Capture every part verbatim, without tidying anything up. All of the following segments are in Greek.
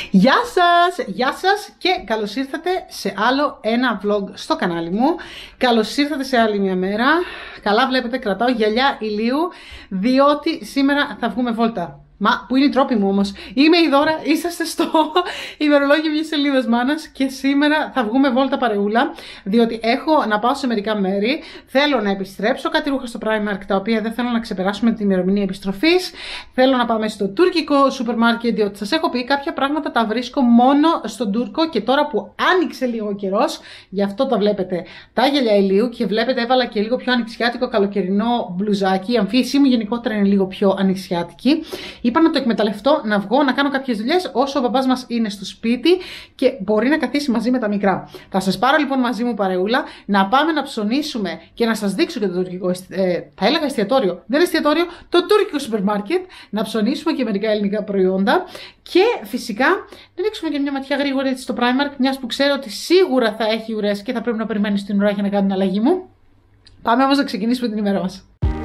Γεια σας, γεια σας και καλώς ήρθατε σε άλλο ένα vlog στο κανάλι μου. Καλώς ήρθατε σε άλλη μια μέρα. Καλά βλέπετε, κρατάω γυαλιά ηλίου, διότι σήμερα θα βγούμε βόλτα. Μα που είναι η τρόπη μου όμως. Είμαι η Δώρα, είσαστε στο ημερολόγιο μιας σελίδας μάνας και σήμερα θα βγούμε βόλτα παρεούλα, διότι έχω να πάω σε μερικά μέρη. Θέλω να επιστρέψω κάτι ρούχα στο Primark, τα οποία δεν θέλω να ξεπεράσουμε την ημερομηνία επιστροφής. Θέλω να πάμε στο τουρκικό σούπερ μάρκετ, διότι σας έχω πει κάποια πράγματα τα βρίσκω μόνο στον Τούρκο και τώρα που άνοιξε λίγο ο καιρός, γι' αυτό τα βλέπετε τα γυαλιά ηλίου και βλέπετε έβαλα και λίγο πιο ανοιξιάτικο καλοκαιρινό μπλουζάκι. Η αμφίεση μου γενικότερα είναι λίγο πιο ανοιξιάτικη. Είπα να το εκμεταλλευτώ, να βγω, να κάνω κάποιες δουλειές όσο ο μπαμπάς μας είναι στο σπίτι και μπορεί να καθίσει μαζί με τα μικρά. Θα σας πάρω λοιπόν μαζί μου παρεούλα, να πάμε να ψωνίσουμε και να σας δείξω και το τουρκικό, ε, θα έλεγα εστιατόριο, δεν είναι εστιατόριο, το τουρκικό σούπερ μάρκετ, να ψωνίσουμε και μερικά ελληνικά προϊόντα και φυσικά να ρίξουμε και μια ματιά γρήγορη στο Primark, μιας που ξέρω ότι σίγουρα θα έχει ουρές και θα πρέπει να περιμένει στην ουρά για να κάνει την αλλαγή μου. Πάμε όμως να ξεκινήσουμε την ημέρα μας.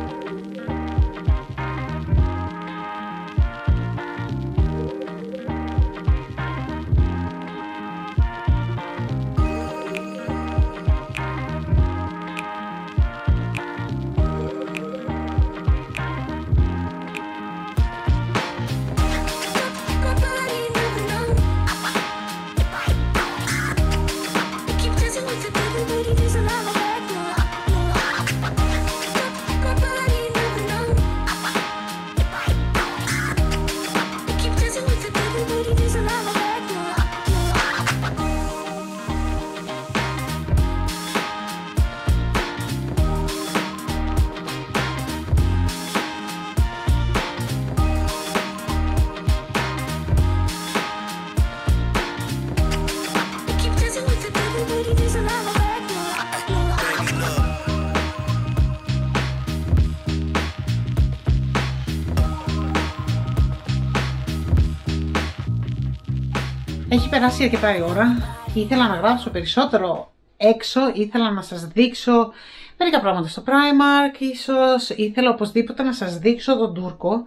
Έχει περάσει αρκετά η ώρα. Ήθελα να γράψω περισσότερο έξω, ήθελα να σας δείξω μερικά πράγματα στο Primark, ίσως ήθελα οπωσδήποτε να σας δείξω τον Τούρκο,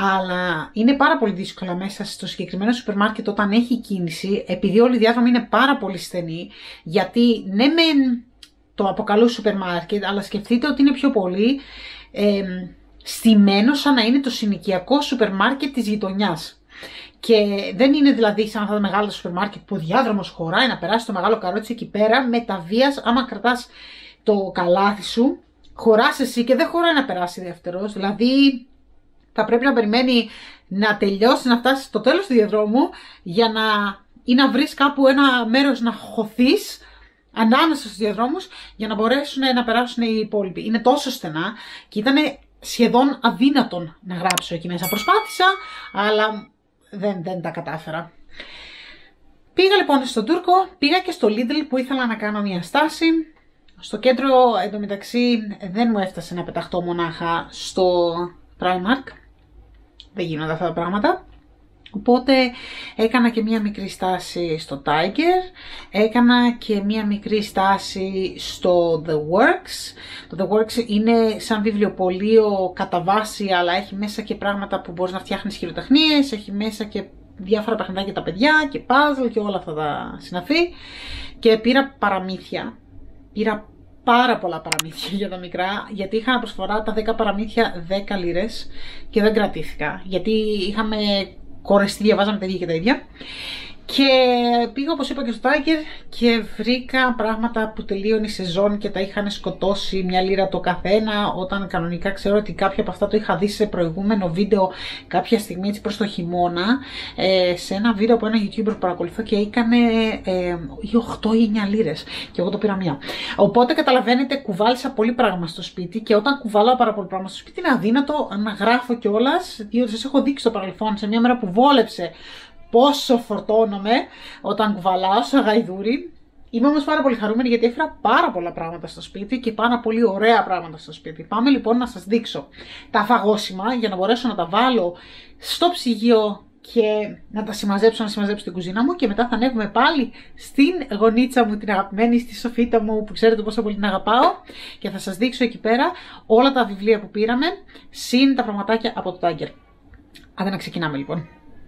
αλλά είναι πάρα πολύ δύσκολα μέσα στο συγκεκριμένο σούπερ μάρκετ όταν έχει κίνηση, επειδή όλοι οι διάδρομοι είναι πάρα πολύ στενοί, γιατί ναι μεν το αποκαλώ σούπερ μάρκετ, αλλά σκεφτείτε ότι είναι πιο πολύ ε, στημένο σαν να είναι το συνοικιακό σούπερ μάρκετ της γειτονιάς. Και δεν είναι δηλαδή σαν αυτά τα μεγάλα σούπερ μάρκετ που ο διάδρομος χωράει να περάσει το μεγάλο καρότσι εκεί πέρα με τα βίας. Άμα κρατάς το καλάθι σου, χωράς εσύ και δεν χωράει να περάσει δεύτερος. Δηλαδή θα πρέπει να περιμένει να τελειώσει, να φτάσει στο τέλος του διαδρόμου για να, ή να βρεις κάπου ένα μέρος να χωθείς ανάμεσα στους διαδρόμους για να μπορέσουν να περάσουν οι υπόλοιποι. Είναι τόσο στενά και ήταν σχεδόν αδύνατον να γράψω εκεί μέσα. Προσπάθησα, αλλά Δεν, δεν τα κατάφερα. Πήγα λοιπόν στον Τούρκο, πήγα και στο Lidl που ήθελα να κάνω μια στάση. Στο κέντρο εντωμεταξύ δεν μου έφτασε να πεταχτώ μονάχα στο Primark. Δεν γίνονται αυτά τα πράγματα. Οπότε έκανα και μια μικρή στάση στο Tiger, έκανα και μια μικρή στάση στο The Works. Το The Works είναι σαν βιβλιοπωλείο κατά βάση, αλλά έχει μέσα και πράγματα που μπορείς να φτιάχνεις χειροτεχνίες, έχει μέσα και διάφορα παιχνιδάκια για τα παιδιά και puzzle και όλα αυτά τα συναφή. Και πήρα παραμύθια, πήρα πάρα πολλά παραμύθια για τα μικρά, γιατί είχα προσφορά τα δέκα παραμύθια δέκα λίρες και δεν κρατήθηκα, γιατί είχαμε κορεστή, διαβάζαμε τα ίδια και τα ίδια. Και πήγα όπως είπα και στο Tiger και βρήκα πράγματα που τελείωνε η σεζόν και τα είχαν σκοτώσει μια λίρα το καθένα, όταν κανονικά ξέρω ότι κάποια από αυτά το είχα δει σε προηγούμενο βίντεο κάποια στιγμή έτσι προς το χειμώνα, ε, σε ένα βίντεο από ένα YouTuber που παρακολουθώ και έκανε ε, οκτώ ή εννιά λίρες και εγώ το πήρα μία. Οπότε καταλαβαίνετε, κουβάλισα πολύ πράγμα στο σπίτι και όταν κουβαλάω πάρα πολύ πράγμα στο σπίτι είναι αδύνατο να γράφω κιόλας, διότι σας έχω δείξει στο παρελθόν σε μια μέρα που βόλεψε πόσο φορτώνομαι όταν κουβαλάω στο γαϊδούρι. Είμαι όμως πάρα πολύ χαρούμενη γιατί έφερα πάρα πολλά πράγματα στο σπίτι και πάρα πολύ ωραία πράγματα στο σπίτι. Πάμε λοιπόν να σας δείξω τα φαγόσιμα για να μπορέσω να τα βάλω στο ψυγείο και να τα συμμαζέψω, να συμμαζέψω την κουζίνα μου και μετά θα ανέβουμε πάλι στην γωνίτσα μου, την αγαπημένη, στη σοφίτα μου που ξέρετε πόσο πολύ την αγαπάω και θα σας δείξω εκεί πέρα όλα τα βιβλία που πήραμε συν τα πραγματάκια από το Tiger. Άντε να ξεκινάμε λοιπόν.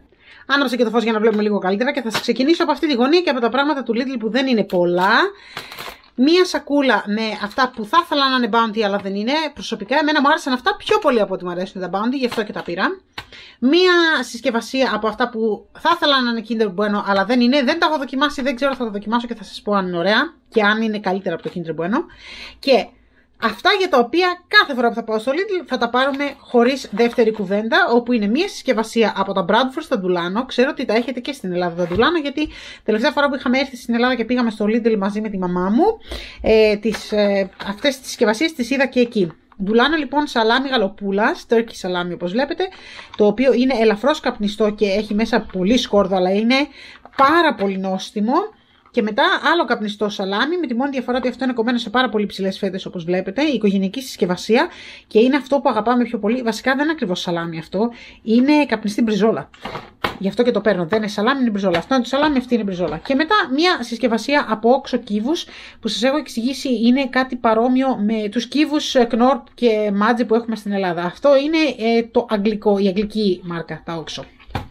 Άναψα και το φως για να βλέπουμε λίγο καλύτερα και θα σας ξεκινήσω από αυτή τη γωνία και από τα πράγματα του Lidl που δεν είναι πολλά. Μία σακούλα με αυτά που θα ήθελα να είναι Bounty αλλά δεν είναι. Προσωπικά εμένα μου άρεσαν αυτά πιο πολύ από ό,τι μου αρέσουν τα Bounty, γι' αυτό και τα πήρα. Μία συσκευασία από αυτά που θα ήθελα να είναι Kinder Bueno αλλά δεν είναι. Δεν τα έχω δοκιμάσει, δεν ξέρω, θα τα δοκιμάσω και θα σας πω αν είναι ωραία και αν είναι καλύτερα από το Kinder Bueno. Και αυτά για τα οποία κάθε φορά που θα πάω στο Lidl θα τα πάρουμε χωρίς δεύτερη κουβέντα, όπου είναι μία συσκευασία από τα Bradford στα Ντουλάνο. Ξέρω ότι τα έχετε και στην Ελλάδα τα Ντουλάνο, γιατί τελευταία φορά που είχαμε έρθει στην Ελλάδα και πήγαμε στο Lidl μαζί με τη μαμά μου, ε, τις, ε, αυτές τις συσκευασίες τις είδα και εκεί. Ντουλάνο λοιπόν σαλάμι γαλοπούλας, turkey σαλάμι όπως βλέπετε, το οποίο είναι ελαφρώς καπνιστό και έχει μέσα πολύ σκόρδο, αλλά είναι πάρα πολύ νόστιμο. Και μετά άλλο καπνιστό σαλάμι, με τη μόνη διαφορά ότι αυτό είναι κομμένο σε πάρα πολύ ψηλές φέτες όπως βλέπετε, η οικογενειακή συσκευασία και είναι αυτό που αγαπάμε πιο πολύ. Βασικά δεν είναι ακριβώς σαλάμι αυτό, είναι καπνιστή μπριζόλα. Γι' αυτό και το παίρνω. Δεν είναι σαλάμι, είναι μπριζόλα. Αυτό είναι το σαλάμι, αυτή είναι μπριζόλα. Και μετά μια συσκευασία από όξο κύβους που σας έχω εξηγήσει είναι κάτι παρόμοιο με τους κύβους Knorr και Maggi που έχουμε στην Ελλάδα. Αυτό είναι ε, το αγγλικό, η αγγλική μάρκα, τα όξο.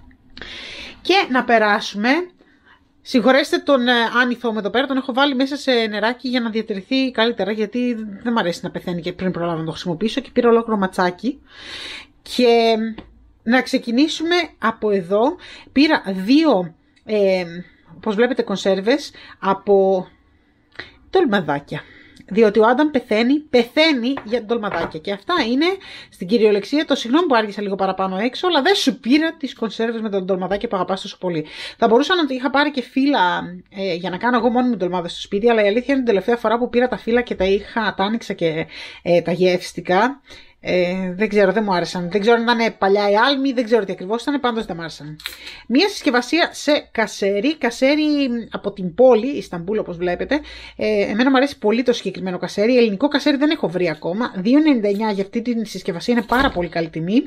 Και να περάσουμε. Συγχωρέστε τον ε, άνηθο μου εδώ πέρα, τον έχω βάλει μέσα σε νεράκι για να διατηρηθεί καλύτερα, γιατί δεν μου αρέσει να πεθαίνει και πριν προλάβω να το χρησιμοποιήσω και πήρα ολόκληρο ματσάκι. Και να ξεκινήσουμε από εδώ. Πήρα δύο, ε, όπως βλέπετε, κονσέρβες από τολμαδάκια. Διότι ο Άνταμ πεθαίνει, πεθαίνει για ντολμαδάκια. Και αυτά είναι στην κυριολεξία. Το συγγνώμη που άργησα λίγο παραπάνω έξω, αλλά δεν σου πήρα τις κονσέρβες με τα ντολμαδάκια που αγαπάς τόσο πολύ. Θα μπορούσα να είχα πάρει και φύλλα ε, για να κάνω εγώ μόνη μου ντολμάδες στο σπίτι, αλλά η αλήθεια είναι την τελευταία φορά που πήρα τα φύλλα και τα είχα, τα άνοιξα και ε, τα γεύστηκα. Ε, δεν ξέρω, δεν μου άρεσαν. Δεν ξέρω αν ήταν παλιά η άλμη, δεν ξέρω τι ακριβώς ήταν, πάντως δεν μου άρεσαν. Μία συσκευασία σε κασέρι, κασέρι από την πόλη, Ισταμπούλ όπως βλέπετε. Ε, εμένα μου αρέσει πολύ το συγκεκριμένο κασέρι. Ελληνικό κασέρι δεν έχω βρει ακόμα. δύο ενενήντα εννιά για αυτή τη συσκευασία, είναι πάρα πολύ καλή τιμή.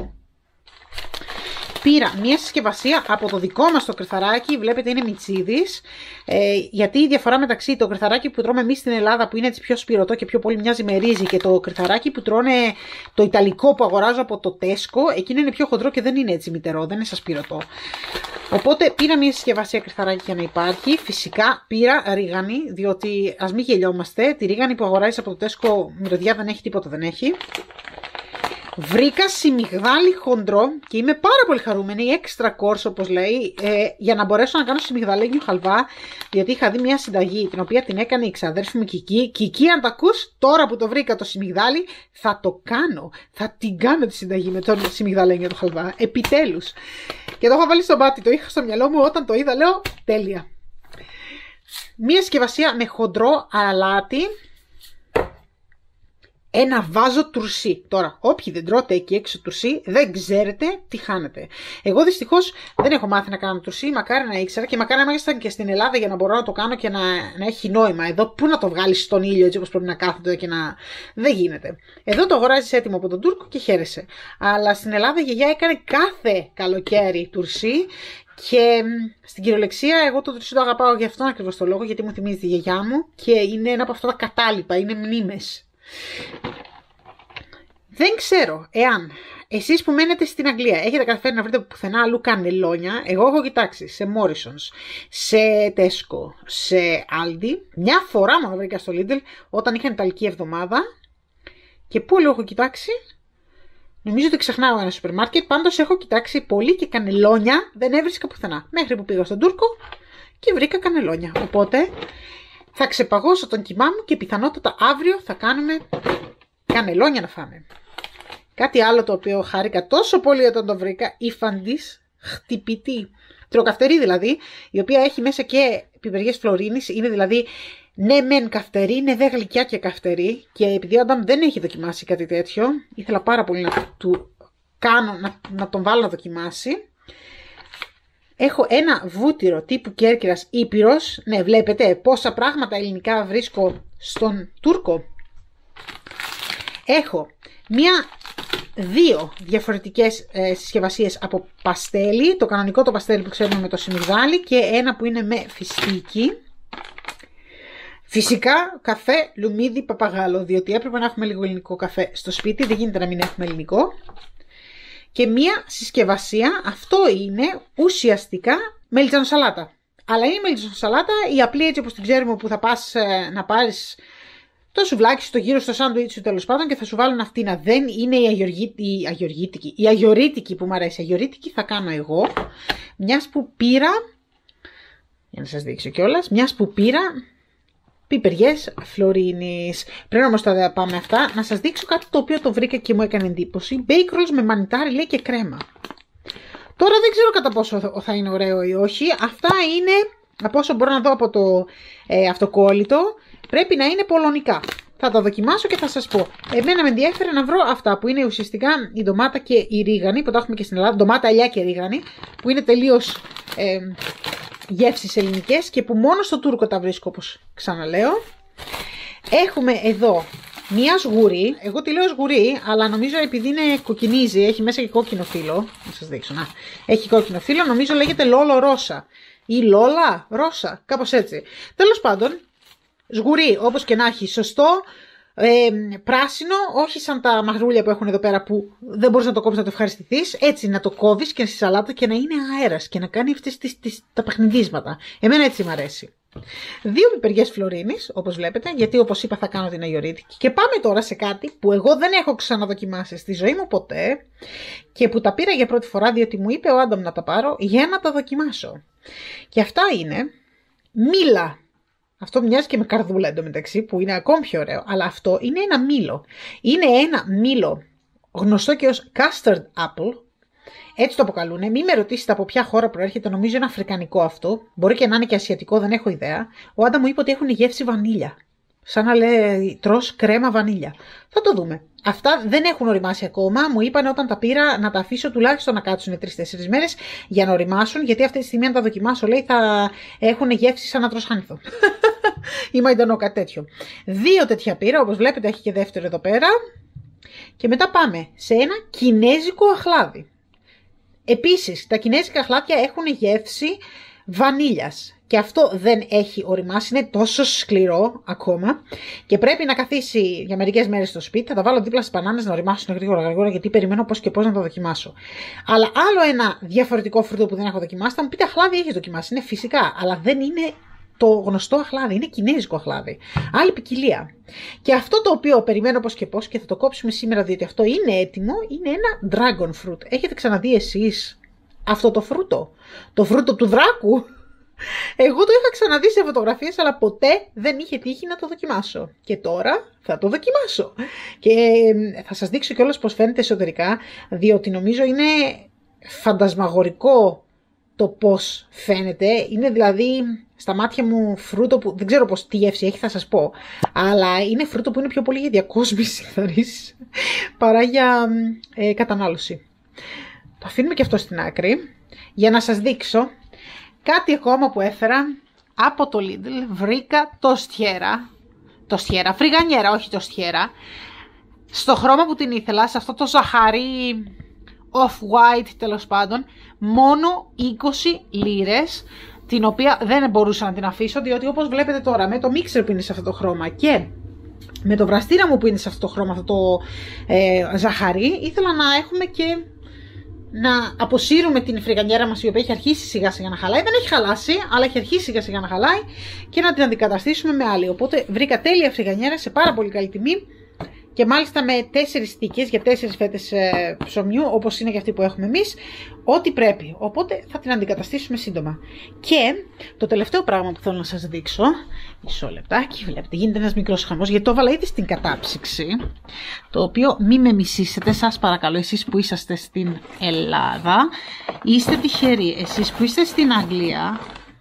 Πήρα μια συσκευασία από το δικό μας το κρυθαράκι, βλέπετε είναι μιτσίδης, ε, γιατί η διαφορά μεταξύ το κρυθαράκι που τρώμε εμείς στην Ελλάδα που είναι έτσι πιο σπυρωτό και πιο πολύ μοιάζει με ρύζι και το κρυθαράκι που τρώνε το ιταλικό που αγοράζω από το Τέσκο, εκείνο είναι πιο χοντρό και δεν είναι έτσι μυτερό, δεν είναι σαν σπυρωτό. Οπότε πήρα μια συσκευασία κρυθαράκι για να υπάρχει, φυσικά πήρα ρίγανη, διότι ας μην γελιόμαστε, τη ρίγανη που αγοράζεις από το Τέσκο μυρωδιά δεν έχει, τίποτα δεν έχει. Βρήκα σιμιγδάλι χοντρό και είμαι πάρα πολύ χαρούμενη, extra course όπως λέει, ε, για να μπορέσω να κάνω σιμιγδαλένιο χαλβά, διότι είχα δει μια συνταγή την οποία την έκανε η ξαδέρφη μου Κική. Κική, αν τα ακούς, τώρα που το βρήκα το σιμιγδάλι, θα το κάνω. Θα την κάνω τη συνταγή με το σιμιγδαλένιο το χαλβά, επιτέλους. Και το έχω βάλει στο μπάτι, το είχα στο μυαλό μου, όταν το είδα λέω τέλεια. Μια συσκευασία με χοντρό αλάτι. Ένα βάζο τουρσί. Τώρα, όποιοι δεν τρώτε εκεί έξω τουρσί, δεν ξέρετε τι χάνετε. Εγώ δυστυχώς δεν έχω μάθει να κάνω τουρσί, μακάρι να ήξερα και μακάρι να ήμασταν και στην Ελλάδα για να μπορώ να το κάνω και να, να έχει νόημα. Εδώ πού να το βγάλεις στον ήλιο έτσι όπως πρέπει να κάθεται και να. Δεν γίνεται. Εδώ το αγοράζεις έτοιμο από τον Τούρκο και χαίρεσαι. Αλλά στην Ελλάδα η γιαγιά έκανε κάθε καλοκαίρι τουρσί. Και στην κυριολεξία εγώ το τουρσί το αγαπάω για αυτόν ακριβώς το λόγο, γιατί μου θυμίζει τη γιαγιά μου και είναι ένα από αυτά τα κατάλοιπα, είναι μνήμες. Δεν ξέρω εάν εσείς που μένετε στην Αγγλία έχετε καταφέρει να βρείτε πουθενά αλλού κανελόνια. Εγώ έχω κοιτάξει σε Morrisons, σε Tesco, σε Aldi. Μια φορά μόνο βρήκα στο Lidl όταν είχαν Ιταλική εβδομάδα. Και πού αλλού έχω κοιτάξει? Νομίζω ότι ξεχνάω ένα σούπερ μάρκετ. Πάντως έχω κοιτάξει πολύ και κανελόνια δεν έβρισκα πουθενά. Μέχρι που πήγα στον Τούρκο και βρήκα κανελόνια. Οπότε θα ξεπαγώσω τον κοιμά μου και πιθανότατα αύριο θα κάνουμε κανελόνια να φάμε. Κάτι άλλο το οποίο χάρηκα τόσο πολύ όταν το βρήκα, η Φαντής χτυπητή. Τροκαυτερή δηλαδή, η οποία έχει μέσα και πιπεριές φλωρίνης, είναι δηλαδή ναι μεν καυτερή, ναι δε γλυκιά και καυτερή. Και επειδή ο Άνταμ δεν έχει δοκιμάσει κάτι τέτοιο, ήθελα πάρα πολύ να του κάνω, να, να τον βάλω να δοκιμάσει. Έχω ένα βούτυρο τύπου Κέρκυρας Ήπειρος. Ναι, βλέπετε πόσα πράγματα ελληνικά βρίσκω στον Τούρκο. Έχω μία, δύο διαφορετικές ε, συσκευασίες από παστέλι. Το κανονικό το παστέλι που ξέρουμε με το σιμιγδάλι και ένα που είναι με φιστίκι. Φυσικά καφέ λουμίδι παπαγάλο, διότι έπρεπε να έχουμε λίγο ελληνικό καφέ στο σπίτι. Δεν γίνεται να μην έχουμε ελληνικό. και μία συσκευασία. Αυτό είναι ουσιαστικά μελιτζανοσαλάτα. Αλλά είναι η μελιτζανοσαλάτα η απλή έτσι όπως την ξέρουμε, που θα πας ε, να πάρεις το σουβλάκι στο γύρο στο σάντουιτς σου τέλος πάντων και θα σου βάλουν αυτήνα. Δεν είναι η, αγιοργή, η αγιοργήτικη. Η αγιορίτικη που μου αρέσει. Η αγιορίτικη θα κάνω εγώ. Μιας που πήρα, για να σας δείξω κιόλας, μιας που πήρα πιπεριές φλωρίνης. Πριν όμως τα πάμε αυτά, να σας δείξω κάτι το οποίο το βρήκα και μου έκανε εντύπωση. Bake rolls με μανιτάρι λέει και κρέμα. Τώρα δεν ξέρω κατά πόσο θα είναι ωραίο ή όχι. Αυτά είναι, από όσο μπορώ να δω από το ε, αυτοκόλλητο, πρέπει να είναι πολωνικά. Θα τα δοκιμάσω και θα σας πω. Εμένα με ενδιαφέρει να βρω αυτά που είναι ουσιαστικά η ντομάτα και η ρίγανη, που τα έχουμε και στην Ελλάδα. Ντομάτα, αλιά και ρίγανη, που είναι τελείως ε, γεύσεις ελληνικές και που μόνο στο Τούρκο τα βρίσκω, όπως ξαναλέω. Έχουμε εδώ μία σγουρί. Εγώ τη λέω σγουρί, αλλά νομίζω επειδή είναι κοκκινίζει, έχει μέσα και κόκκινο φύλλο. Να σας δείξω, να. Έχει κόκκινο φύλλο, νομίζω λέγεται Λόλο Ρώσα. Ή Λόλα Ρώσα, κάπως έτσι. Τέλος πάντων, σγουρί, όπως και να έχει, σωστό, ε, πράσινο, όχι σαν τα μαγρούλια που έχουν εδώ πέρα που δεν μπορείς να το κόψεις να το ευχαριστηθείς. Έτσι να το κόβεις και στη σαλάτα και να είναι αέρας και να κάνει αυτές τις, τις, τα παιχνιδίσματα. Εμένα έτσι μ' αρέσει. Δύο πιπεριές φλωρίνης, όπως βλέπετε, γιατί όπως είπα θα κάνω την αγιορίτικη. Και πάμε τώρα σε κάτι που εγώ δεν έχω ξαναδοκιμάσει στη ζωή μου ποτέ και που τα πήρα για πρώτη φορά διότι μου είπε ο Άνταμ να τα πάρω για να τα δοκιμάσω. Και αυτά είναι μήλα. Αυτό μοιάζει και με καρδούλα εντωμεταξύ που είναι ακόμη πιο ωραίο, αλλά αυτό είναι ένα μήλο. Είναι ένα μήλο γνωστό και ως custard apple. Έτσι το αποκαλούνε. Μην με ρωτήσετε από ποια χώρα προέρχεται, νομίζω είναι αφρικανικό αυτό. Μπορεί και να είναι και ασιατικό, δεν έχω ιδέα. Ο Άντα μου είπε ότι έχουν γεύση βανίλια. Σαν να λέει τρως κρέμα βανίλια. Θα το δούμε. Αυτά δεν έχουν οριμάσει ακόμα. Μου είπαν όταν τα πήρα να τα αφήσω τουλάχιστον να κάτσουν τρεις τέσσερις μέρες για να οριμάσουν. Γιατί αυτή τη στιγμή, αν τα δοκιμάσω, λέει θα έχουν γεύση σαν να τρως χάνθο. Ή μαϊντανό, κάτι τέτοιο. Δύο τέτοια πήρα, όπως βλέπετε, έχει και δεύτερο εδώ πέρα. Και μετά πάμε σε ένα κινέζικο αχλάδι. Επίσης, τα κινέζικα αχλάδια έχουν γεύση βανίλιας. Και αυτό δεν έχει οριμάσει, είναι τόσο σκληρό ακόμα. Και πρέπει να καθίσει για μερικές μέρες στο σπίτι. Θα τα βάλω δίπλα στις μπανάνες να οριμάσουν γρήγορα γρήγορα, γιατί περιμένω πώς και πώς να το δοκιμάσω. Αλλά άλλο ένα διαφορετικό φρούτο που δεν έχω δοκιμάσει, θα μου πείτε αχλάδι έχεις δοκιμάσει. Είναι φυσικά, αλλά δεν είναι το γνωστό αχλάδι, είναι κινέζικο αχλάδι. Άλλη ποικιλία. Και αυτό το οποίο περιμένω πώς και πώς και θα το κόψουμε σήμερα, διότι αυτό είναι έτοιμο, είναι ένα dragon fruit. Έχετε ξαναδεί εσείς αυτό το φρούτο? Το φρούτο του δράκου? Εγώ το είχα ξαναδεί σε φωτογραφίες, αλλά ποτέ δεν είχε τύχει να το δοκιμάσω. Και τώρα θα το δοκιμάσω. Και θα σας δείξω κιόλας πώς φαίνεται εσωτερικά, διότι νομίζω είναι φαντασμαγορικό το πώς φαίνεται. Είναι δηλαδή στα μάτια μου φρούτο που δεν ξέρω πώς τι γεύση έχει, θα σας πω. Αλλά είναι φρούτο που είναι πιο πολύ για διακόσμηση καθαρής παρά για ε, κατανάλωση. Το αφήνουμε και αυτό στην άκρη για να σας δείξω κάτι ακόμα που έφερα από το Lidl. Βρήκα το στιέρα, το στιέρα, φρυγανιέρα, όχι το στιέρα, στο χρώμα που την ήθελα, σε αυτό το ζαχαρί off-white τέλος πάντων, μόνο είκοσι λίρες, την οποία δεν μπορούσα να την αφήσω, διότι όπως βλέπετε τώρα με το μίξερ που είναι σε αυτό το χρώμα και με το βραστήρα μου που είναι σε αυτό το χρώμα, αυτό το ε, ζαχαρί, ήθελα να έχουμε και να αποσύρουμε την φρυγανιέρα μας, η οποία έχει αρχίσει σιγά σιγά να χαλάει. Δεν έχει χαλάσει, αλλά έχει αρχίσει σιγά σιγά να χαλάει, και να την αντικαταστήσουμε με άλλη. Οπότε βρήκα τέλεια φρυγανιέρα σε πάρα πολύ καλή τιμή και μάλιστα με τέσσερις θήκες για τέσσερις φέτες ε, ψωμιού, όπως είναι και αυτή που έχουμε εμείς, ό,τι πρέπει. Οπότε θα την αντικαταστήσουμε σύντομα. Και το τελευταίο πράγμα που θέλω να σας δείξω, μισό λεπτάκι, βλέπετε γίνεται ένας μικρός χαμός, γιατί το έβαλα ήδη στην κατάψυξη, το οποίο μη με μισήσετε, σας παρακαλώ, εσείς που είσαστε στην Ελλάδα, είστε τυχεροί, εσείς που είστε στην Αγγλία,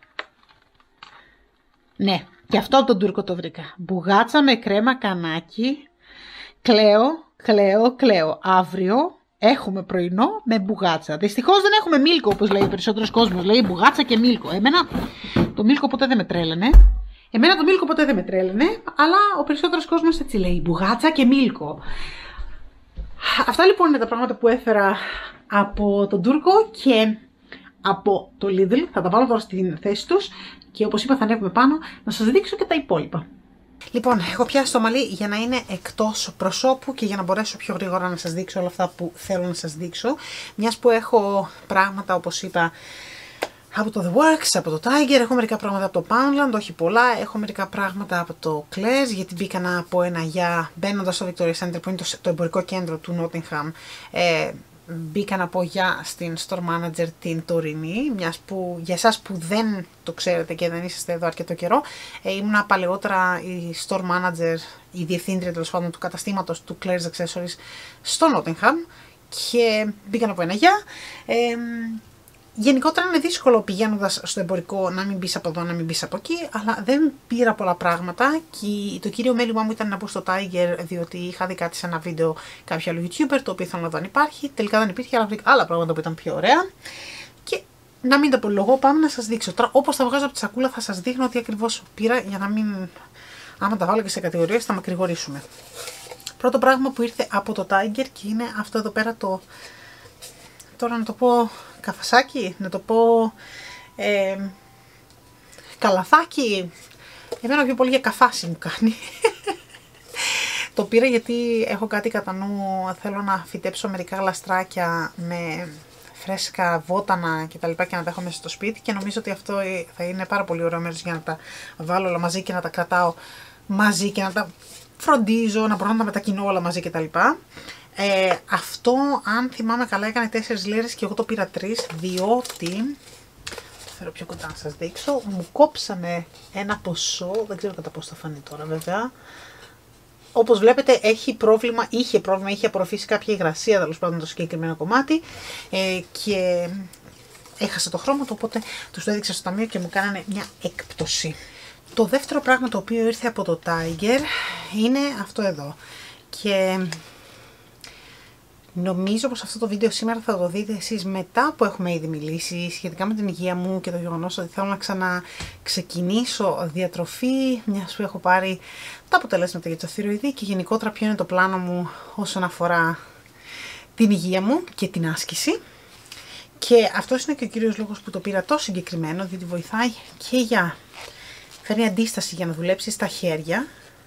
ναι, και αυτό από τον Τούρκο το βρήκα, μπουγάτσα με κρέμα κανάκι. Κλαίω, κλαίω, κλαίω. Αύριο έχουμε πρωινό με μπουγάτσα. Δυστυχώς δεν έχουμε μίλκο, όπως λέει ο περισσότερος κόσμος. Λέει μπουγάτσα και μίλκο. Εμένα το μίλκο ποτέ δεν με τρέλαινε. Εμένα το μίλκο ποτέ δεν με τρέλαινε. Αλλά ο περισσότερος κόσμος έτσι λέει. Μπουγάτσα και μίλκο. Αυτά λοιπόν είναι τα πράγματα που έφερα από τον Τούρκο και από το Lidl. Θα τα βάλω τώρα στην θέση τους. Και όπως είπα θα ανέβουμε πάνω να σας δείξω και τα υπόλοιπα. Λοιπόν, έχω πιάσει το μαλλί για να είναι εκτός προσώπου και για να μπορέσω πιο γρήγορα να σας δείξω όλα αυτά που θέλω να σας δείξω. Μιας που έχω πράγματα, όπως είπα, από το The Works, από το Tiger, έχω μερικά πράγματα από το Poundland, όχι πολλά, έχω μερικά πράγματα από το Claire's, γιατί μπήκα να πω ένα για, μπαίνοντας στο Victoria Center, που είναι το, το εμπορικό κέντρο του Nottingham, ε, μπήκα να πω για στην store manager την τωρινή, μιας που για εσάς που δεν το ξέρετε και δεν είσαστε εδώ αρκετό καιρό, ε, ήμουνα παλαιότερα η store manager, η διευθύντρια τέλος πάντων του καταστήματος του Claire's Accessories στο Nottingham και μπήκα να πω ένα για. Ε, Γενικότερα είναι δύσκολο πηγαίνοντας στο εμπορικό να μην μπεις από εδώ, να μην μπεις από εκεί, αλλά δεν πήρα πολλά πράγματα και το κύριο μέλημά μου ήταν να μπω στο Tiger, διότι είχα δει κάτι σε ένα βίντεο κάποιο άλλο YouTuber, το οποίο ήθελα να δω αν υπάρχει. Τελικά δεν υπήρχε, αλλά βρήκα άλλα πράγματα που ήταν πιο ωραία. Και να μην τα πολυλογώ, πάμε να σας δείξω. Τώρα, όπως τα βγάζω από τη σακούλα, θα σας δείχνω τι ακριβώς πήρα, για να μην. Άμα τα βάλω και σε κατηγορίες, θα μακρηγορήσουμε. Πρώτο πράγμα που ήρθε από το Tiger και είναι αυτό εδώ πέρα το. Τώρα να το πω καφασάκι, να το πω ε, καλαθάκι, εμένα πιο πολύ για καφάσι μου κάνει. Το πήρα γιατί έχω κάτι κατά νου, θέλω να φυτέψω μερικά γλαστράκια με φρέσκα βότανα και τα λοιπά και να τα έχω μέσα στο σπίτι και νομίζω ότι αυτό θα είναι πάρα πολύ ωραίο μέρος για να τα βάλω όλα μαζί και να τα κρατάω μαζί και να τα φροντίζω, να μπορώ να τα μετακινώ όλα μαζί κτλ. Ε, αυτό, αν θυμάμαι καλά, έκανε τέσσερις λίρες και εγώ το πήρα τρεις, διότι, το φέρω πιο κοντά να σας δείξω, μου κόψανε ένα ποσό, δεν ξέρω κατά πώς θα φανεί τώρα βέβαια. Όπως βλέπετε έχει πρόβλημα, είχε πρόβλημα, είχε απορροφήσει κάποια υγρασία τέλος πάντων το συγκεκριμένο κομμάτι ε, και έχασε το χρώμα του, οπότε τους το έδειξα στο ταμείο και μου κάνανε μια έκπτωση. Το δεύτερο πράγμα το οποίο ήρθε από το Tiger είναι αυτό εδώ και νομίζω πως αυτό το βίντεο σήμερα θα το δείτε εσείς μετά που έχουμε ήδη μιλήσει σχετικά με την υγεία μου και το γεγονός ότι θέλω να ξαναξεκινήσω διατροφή, μιας που έχω πάρει τα αποτελέσματα για το θηροειδή και γενικότερα ποιο είναι το πλάνο μου όσον αφορά την υγεία μου και την άσκηση. Και αυτός είναι και ο κύριος λόγος που το πήρα το συγκεκριμένο, διότι βοηθάει και για, φέρνει αντίσταση για να δουλέψει στα χέρια,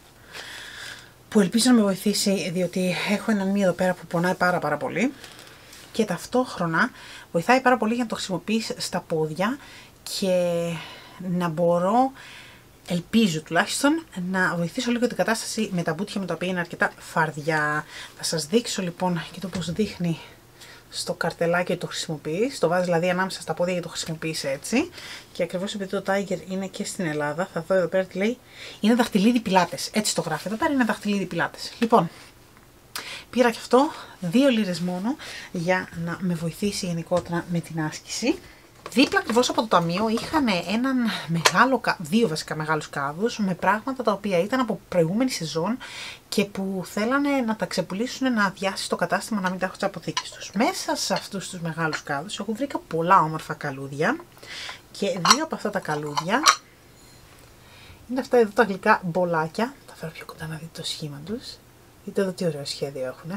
που ελπίζω να με βοηθήσει διότι έχω έναν μία εδώ πέρα που πονάει πάρα πάρα πολύ και ταυτόχρονα βοηθάει πάρα πολύ για να το χρησιμοποιείς στα πόδια και να μπορώ, ελπίζω τουλάχιστον, να βοηθήσω λίγο την κατάσταση με τα μπουτια μου τα οποία είναι αρκετά φαρδιά. Θα σας δείξω λοιπόν και το πώς δείχνει στο καρτελάκι ότι το χρησιμοποιείς, το βάζεις δηλαδή ανάμεσα στα πόδια και το χρησιμοποιείς έτσι. Και ακριβώς επειδή το Tiger είναι και στην Ελλάδα, θα δω εδώ πέρα τι λέει, είναι δαχτυλίδι πιλάτες. Έτσι το γράφει εδώ πέρα, είναι δαχτυλίδι πιλάτες. Λοιπόν, πήρα και αυτό, δύο λίρες μόνο, για να με βοηθήσει γενικότερα με την άσκηση. Δίπλα ακριβώς από το ταμείο είχαν έναν μεγάλο, δύο βασικά μεγάλους κάδους με πράγματα τα οποία ήταν από προηγούμενη σεζόν και που θέλανε να τα ξεπουλήσουν, να αδειάσει το κατάστημα, να μην τα έχω στις αποθήκες τους. Μέσα σε αυτούς τους μεγάλους κάδους εγώ βρήκα πολλά όμορφα καλούδια και δύο από αυτά τα καλούδια είναι αυτά εδώ τα γλυκά μπολάκια. Θα φέρω πιο κοντά να δείτε το σχήμα τους. Δείτε εδώ τι ωραίο σχέδιο έχουν.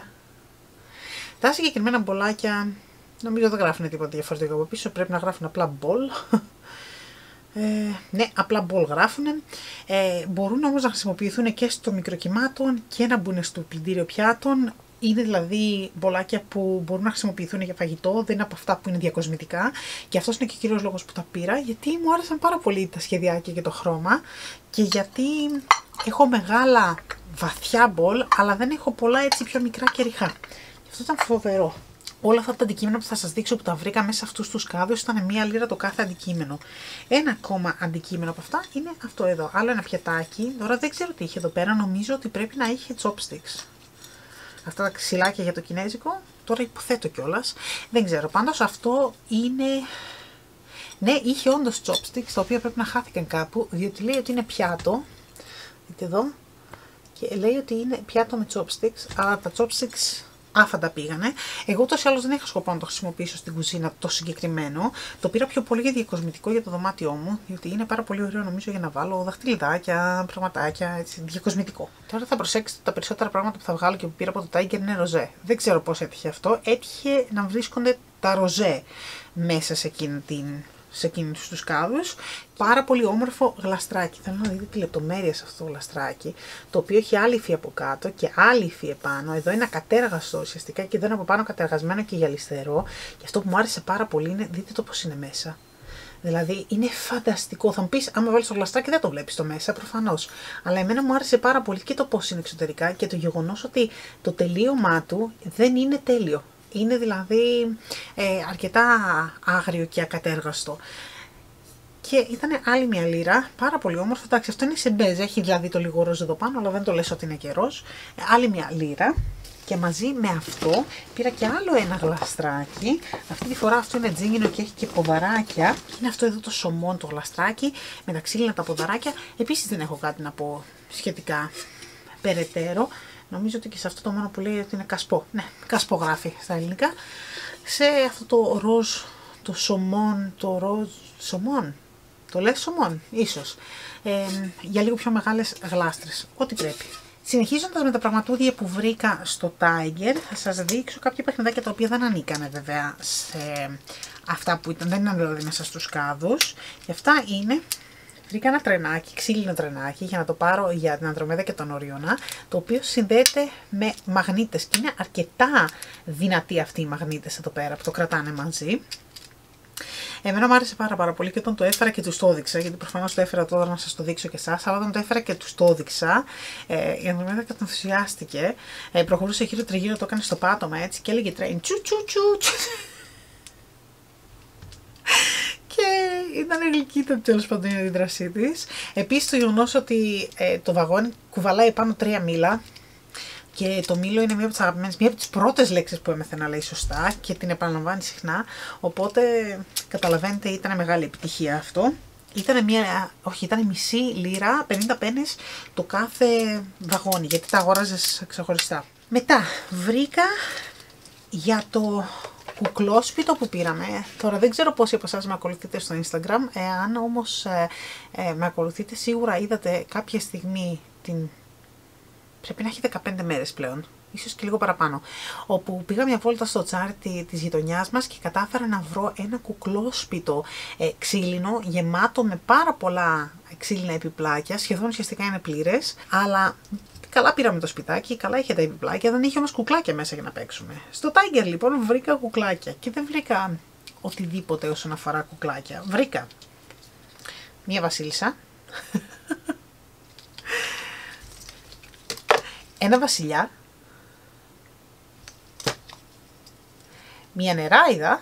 Τα συγκεκριμένα μπολάκια νομίζω δεν γράφουν τίποτα διαφορετικό από πίσω, πρέπει να γράφουν απλά ball. Ε, ναι, απλά ball γράφουν. Ε, μπορούν όμως να χρησιμοποιηθούν και στο μικροκυμάτων και να μπουν στο πλυντήριο πιάτων. Είναι δηλαδή μπολάκια που μπορούν να χρησιμοποιηθούν για φαγητό, δεν είναι από αυτά που είναι διακοσμητικά. Και αυτός είναι και ο κύριος λόγος που τα πήρα, γιατί μου άρεσαν πάρα πολύ τα σχεδιάκια και το χρώμα. Και γιατί έχω μεγάλα βαθιά ball, αλλά δεν έχω πολλά έτσι πιο μικρά και ριχά. Αυτό ήταν φοβερό. Όλα αυτά τα αντικείμενα που θα σας δείξω που τα βρήκα μέσα σε αυτούς τους κάδους ήταν μία λίρα το κάθε αντικείμενο. Ένα ακόμα αντικείμενο από αυτά είναι αυτό εδώ. Άλλο ένα πιατάκι. Τώρα δεν ξέρω τι είχε εδώ πέρα. Νομίζω ότι πρέπει να είχε chopsticks. Αυτά τα ξυλάκια για το κινέζικο. Τώρα υποθέτω κιόλας. Δεν ξέρω. Πάντως αυτό είναι. Ναι, είχε όντως chopsticks τα οποία πρέπει να χάθηκαν κάπου. Διότι λέει ότι είναι πιάτο. Δείτε εδώ. Και λέει ότι είναι πιάτο με chopsticks. Αλλά τα chopsticks άφαντα πήγανε. Εγώ ούτως ή άλλως δεν είχα σκοπό να το χρησιμοποιήσω στην κουζίνα το συγκεκριμένο. Το πήρα πιο πολύ για διακοσμητικό για το δωμάτιό μου, διότι είναι πάρα πολύ ωραίο νομίζω για να βάλω δαχτυλιδάκια, πραγματάκια, έτσι, διακοσμητικό. Τώρα θα προσέξετε τα περισσότερα πράγματα που θα βγάλω και που πήρα από το Tiger είναι ροζέ. Δεν ξέρω πώς έτυχε αυτό. Έτυχε να βρίσκονται τα ροζέ μέσα σε εκείνη την σε εκείνους τους κάδους. Πάρα πολύ όμορφο γλαστράκι. Θέλω να δείτε τη λεπτομέρεια σε αυτό το γλαστράκι, το οποίο έχει άλλη υφή από κάτω και άλλη υφή επάνω. Εδώ είναι ακατέργαστο ουσιαστικά και εδώ είναι από πάνω κατεργασμένο και γυαλιστερό. Και αυτό που μου άρεσε πάρα πολύ είναι, δείτε το πώς είναι μέσα. Δηλαδή είναι φανταστικό. Θα μου πεις, άμα βάλεις το γλαστράκι δεν το βλέπεις το μέσα, προφανώς. Αλλά εμένα μου άρεσε πάρα πολύ και το πώς είναι εξωτερικά και το γεγονός ότι το τελείωμά του δεν είναι τέλειο. Είναι δηλαδή ε, αρκετά άγριο και ακατέργαστο. Και ήταν άλλη μια λίρα, πάρα πολύ όμορφο. Εντάξει, αυτό είναι σε μπέζ, έχει δηλαδή το λίγο ροζ εδώ πάνω, αλλά δεν το λες ότι είναι και ροζ. Ε, άλλη μια λίρα. Και μαζί με αυτό πήρα και άλλο ένα γλαστράκι. Αυτή τη φορά αυτό είναι τζίνγκινο και έχει και ποδαράκια. Είναι αυτό εδώ το σομόν το γλαστράκι με τα ξύλινα τα ποδαράκια. Επίσης δεν έχω κάτι να πω σχετικά περαιτέρω. Νομίζω ότι και σε αυτό το μόνο που λέει ότι είναι κασπό. Ναι, κασπό γράφει στα ελληνικά. Σε αυτό το ροζ, το σομόν, το ροζ, σομόν. Το λες σομόν, ίσως. Ε, για λίγο πιο μεγάλες γλάστρες. Ό,τι πρέπει. Συνεχίζοντας με τα πραγματούδια που βρήκα στο Tiger, θα σας δείξω κάποια παιχνιδάκια τα οποία δεν ανήκανε βέβαια σε αυτά που ήταν, δεν ήταν δηλαδή μέσα στους κάδους. Και αυτά είναι, βρήκα ένα τρενάκι, ξύλινο τρενάκι, για να το πάρω για την Ανδρομέδα και τον Οριώνα, το οποίο συνδέεται με μαγνήτες και είναι αρκετά δυνατοί αυτοί οι μαγνήτες εδώ πέρα που το κρατάνε μαζί. Εμένα μου άρεσε πάρα πάρα πολύ και όταν το έφερα και τους το έδειξα, γιατί προφανώς το έφερα τώρα να σας το δείξω και εσάς, αλλά όταν το έφερα και τους το έδειξα, ε, η Ανδρομέδα κατενθουσιάστηκε, ε, προχωρούσε γύρω τριγύρω, το έκανε στο πάτωμα έτσι και έλεγε train τσου τσου τσου τσου. Και ήταν γλυκύτατη τέλος πάντων η αντίδρασή της. Επίσης το γεγονός ότι ε, το βαγόνι κουβαλάει πάνω τρία μήλα. Και το μήλο είναι μία από τις αγαπημένες, μία από τις πρώτες λέξεις που έμαθε να λέει σωστά και την επαναλαμβάνει συχνά. Οπότε καταλαβαίνετε ήταν μεγάλη επιτυχία αυτό. Ήταν μία, όχι ήταν μισή λίρα, πενήντα πένες το κάθε βαγόνι, γιατί τα αγόραζες ξεχωριστά. Μετά βρήκα για το κουκλόσπιτο που πήραμε. Τώρα δεν ξέρω πόσοι από εσάς με ακολουθείτε στο Instagram, εάν όμως ε, ε, με ακολουθείτε σίγουρα είδατε κάποια στιγμή την... Πρέπει να έχει δεκαπέντε μέρες πλέον, ίσως και λίγο παραπάνω, όπου πήγα μια βόλτα στο τσάρτι της γειτονιάς μας και κατάφερα να βρω ένα κουκλόσπιτο ε, ξύλινο, γεμάτο με πάρα πολλά ξύλινα επιπλάκια, σχεδόν ουσιαστικά είναι πλήρες, αλλά καλά πήραμε το σπιτάκι, καλά είχε τα επιπλάκια, δεν είχε όμως κουκλάκια μέσα για να παίξουμε. Στο Tiger λοιπόν βρήκα κουκλάκια και δεν βρήκα οτιδήποτε όσον αφορά κουκλάκια. Βρήκα μια βασίλισσα, ένα βασιλιά, μια νεράιδα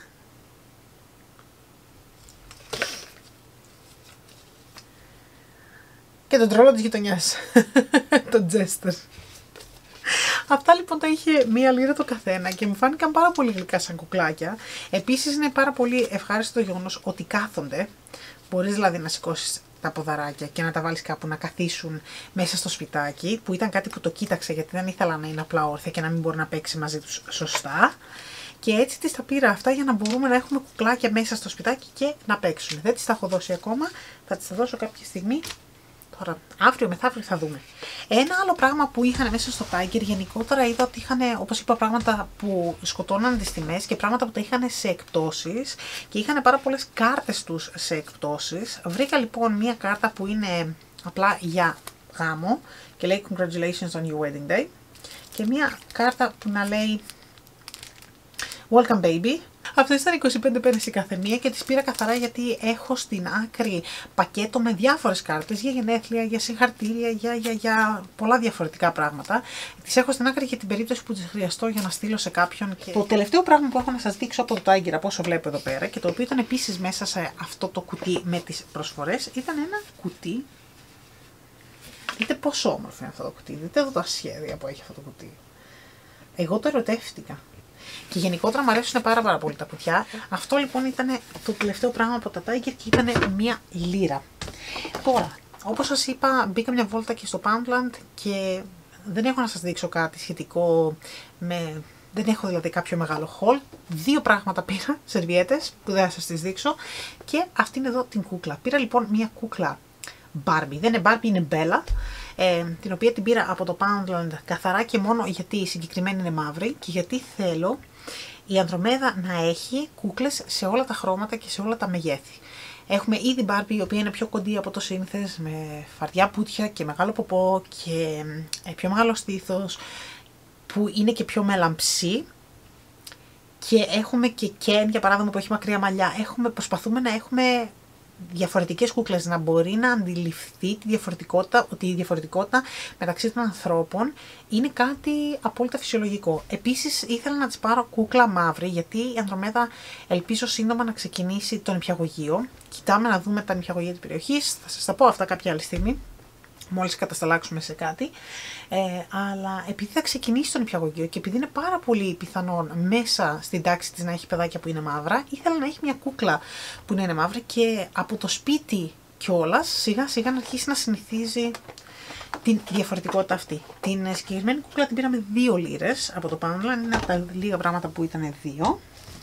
και τον τρόλο της γειτονιάς, τον Τζέστερ. Αυτά λοιπόν τα είχε μία λίρα το καθένα και μου φάνηκαν πάρα πολύ γλυκά σαν κουκλάκια. Επίσης είναι πάρα πολύ ευχάριστο το γεγονός ότι κάθονται, μπορείς δηλαδή να σηκώσεις τα ποδαράκια και να τα βάλεις κάπου να καθίσουν μέσα στο σπιτάκι, που ήταν κάτι που το κοίταξα γιατί δεν ήθελα να είναι απλά όρθια και να μην μπορεί να παίξει μαζί τους σωστά. Και έτσι τις τα πήρα αυτά για να μπορούμε να έχουμε κουκλάκια μέσα στο σπιτάκι και να παίξουν. Δεν τις τα έχω δώσει ακόμα, θα τις τα δώσω κάποια στιγμή. Τώρα, αύριο μεθαύριο θα δούμε. Ένα άλλο πράγμα που είχαν μέσα στο Tiger, γενικότερα είδα ότι είχαν, όπως είπα, πράγματα που σκοτώναν τις τιμές και πράγματα που τα είχαν σε εκπτώσεις και είχαν πάρα πολλές κάρτες τους σε εκπτώσεις. Βρήκα λοιπόν μία κάρτα που είναι απλά για γάμο και λέει Congratulations on your wedding day και μία κάρτα που να λέει Welcome baby. Αυτές ήταν είκοσι πέντε πένες η καθεμία και τις πήρα καθαρά γιατί έχω στην άκρη πακέτο με διάφορες κάρτες για γενέθλια, για συγχαρτήρια, για, για, για πολλά διαφορετικά πράγματα. Τις έχω στην άκρη για την περίπτωση που τις χρειαστώ για να στείλω σε κάποιον. Και... Το τελευταίο πράγμα που έχω να σας δείξω από το Tiger, από όσο βλέπω εδώ πέρα και το οποίο ήταν επίσης μέσα σε αυτό το κουτί με τις προσφορές, ήταν ένα κουτί. Δείτε πόσο όμορφο είναι αυτό το κουτί, δείτε εδώ τα σχέδια που έχει αυτό το κουτί. Εγώ το ερωτεύτηκα. Και γενικότερα μου αρέσουν πάρα πάρα πολύ τα κουτιά. Αυτό λοιπόν ήταν το τελευταίο πράγμα από τα Tiger και ήταν μία λίρα. Τώρα, όπως σας είπα, μπήκα μια βόλτα και στο Poundland και δεν έχω να σας δείξω κάτι σχετικό με... Δεν έχω δηλαδή κάποιο μεγάλο haul. Δύο πράγματα πήρα, σερβιέτες, που δεν θα σας τις δείξω. Και αυτήν εδώ την κούκλα. Πήρα λοιπόν μία κούκλα Barbie. Δεν είναι Barbie, είναι Bella. Ε, την οποία την πήρα από το Poundland καθαρά και μόνο γιατί η συγκεκριμένη είναι μαύρη και γιατί θέλω η Ανδρομέδα να έχει κούκλες σε όλα τα χρώματα και σε όλα τα μεγέθη. Έχουμε ήδη Barbie, η οποία είναι πιο κοντή από το σύνθες, με φαρδιά πούτια και μεγάλο ποπό και πιο μεγάλο στήθος, που είναι και πιο μελαμψή. Και έχουμε και Ken, για παράδειγμα, που έχει μακριά μαλλιά. Έχουμε, προσπαθούμε να έχουμε διαφορετικές κούκλες, να μπορεί να αντιληφθεί τη διαφορετικότητα, ότι η διαφορετικότητα μεταξύ των ανθρώπων είναι κάτι απόλυτα φυσιολογικό. Επίσης ήθελα να της πάρω κούκλα μαύρη, γιατί η Ανδρομέδα ελπίζω σύντομα να ξεκινήσει το νηπιαγωγείο. Κοιτάμε να δούμε τα νηπιαγωγεία της περιοχής, θα σας τα πω αυτά κάποια άλλη στιγμή, μόλις κατασταλάξουμε σε κάτι, ε, αλλά επειδή θα ξεκινήσει το νηπιαγωγείο και επειδή είναι πάρα πολύ πιθανόν μέσα στην τάξη της να έχει παιδάκια που είναι μαύρα, ήθελα να έχει μια κούκλα που να είναι μαύρη και από το σπίτι κιόλας σιγά σιγά να αρχίσει να συνηθίζει την διαφορετικότητα αυτή. Την συγκεκριμένη κούκλα την πήραμε δύο λίρες από το Poundland, είναι από τα λίγα πράγματα που ήταν δύο.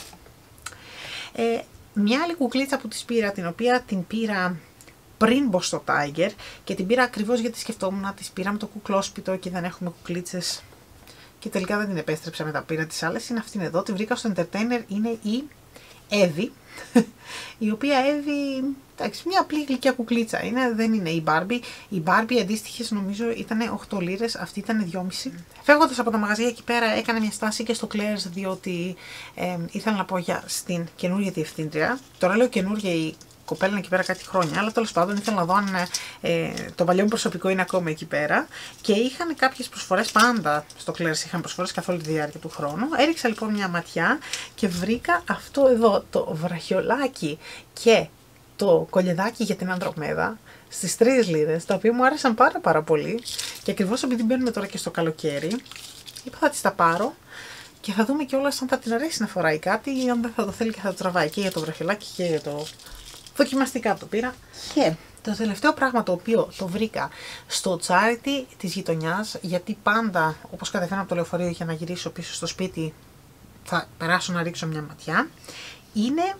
Ε, μια άλλη κουκλίτσα που της πήρα, την οποία την πήρα πριν μπω στο Tiger και την πήρα ακριβώς γιατί σκεφτόμουν να τις πήραμε το κουκλόσπιτο και δεν έχουμε κουκλίτσες και τελικά δεν την επέστρεψα, μετά πήρα τις άλλες. Είναι αυτήν εδώ, τη βρήκα στο Entertainer, είναι η Evie, η οποία Evie, εντάξει, μια απλή γλυκιά κουκλίτσα είναι, δεν είναι η Barbie. Η Barbie αντίστοιχες νομίζω ήταν οκτώ λίρες, αυτή ήταν δυόμισι. Φεύγοντας από τα μαγαζιά εκεί πέρα έκανα μια στάση και στο Claire's, διότι ε, ήθελα να πω για στην καινούργια διευθύντρια. Τώρα λέω καινούργια, η κοπέλα είναι εκεί πέρα κάτι χρόνια, αλλά τέλος πάντων ήθελα να δω αν ε, το παλιό μου προσωπικό είναι ακόμα εκεί πέρα. Και είχαν κάποιες προσφορές, πάντα στο Claire's είχαν προσφορές καθ' όλη τη διάρκεια του χρόνου. Έριξα λοιπόν μια ματιά και βρήκα αυτό εδώ το βραχιολάκι και το κολιεδάκι για την Ανδρομέδα στις τρεις λίρες, τα οποία μου άρεσαν πάρα πάρα πολύ. Και ακριβώς επειδή μπαίνουμε τώρα και στο καλοκαίρι, είπα θα τις τα πάρω. Και θα δούμε κιόλας αν θα την αρέσει να φοράει κάτι ή αν δεν θα το θέλει και θα το τραβάει και για το βραχιολάκι και για το δοκιμαστικά το πήρα. Και το τελευταίο πράγμα το οποίο το βρήκα στο charity της γειτονιάς, γιατί πάντα όπως κατεβαίνω από το λεωφορείο για να γυρίσω πίσω στο σπίτι θα περάσω να ρίξω μια ματιά, είναι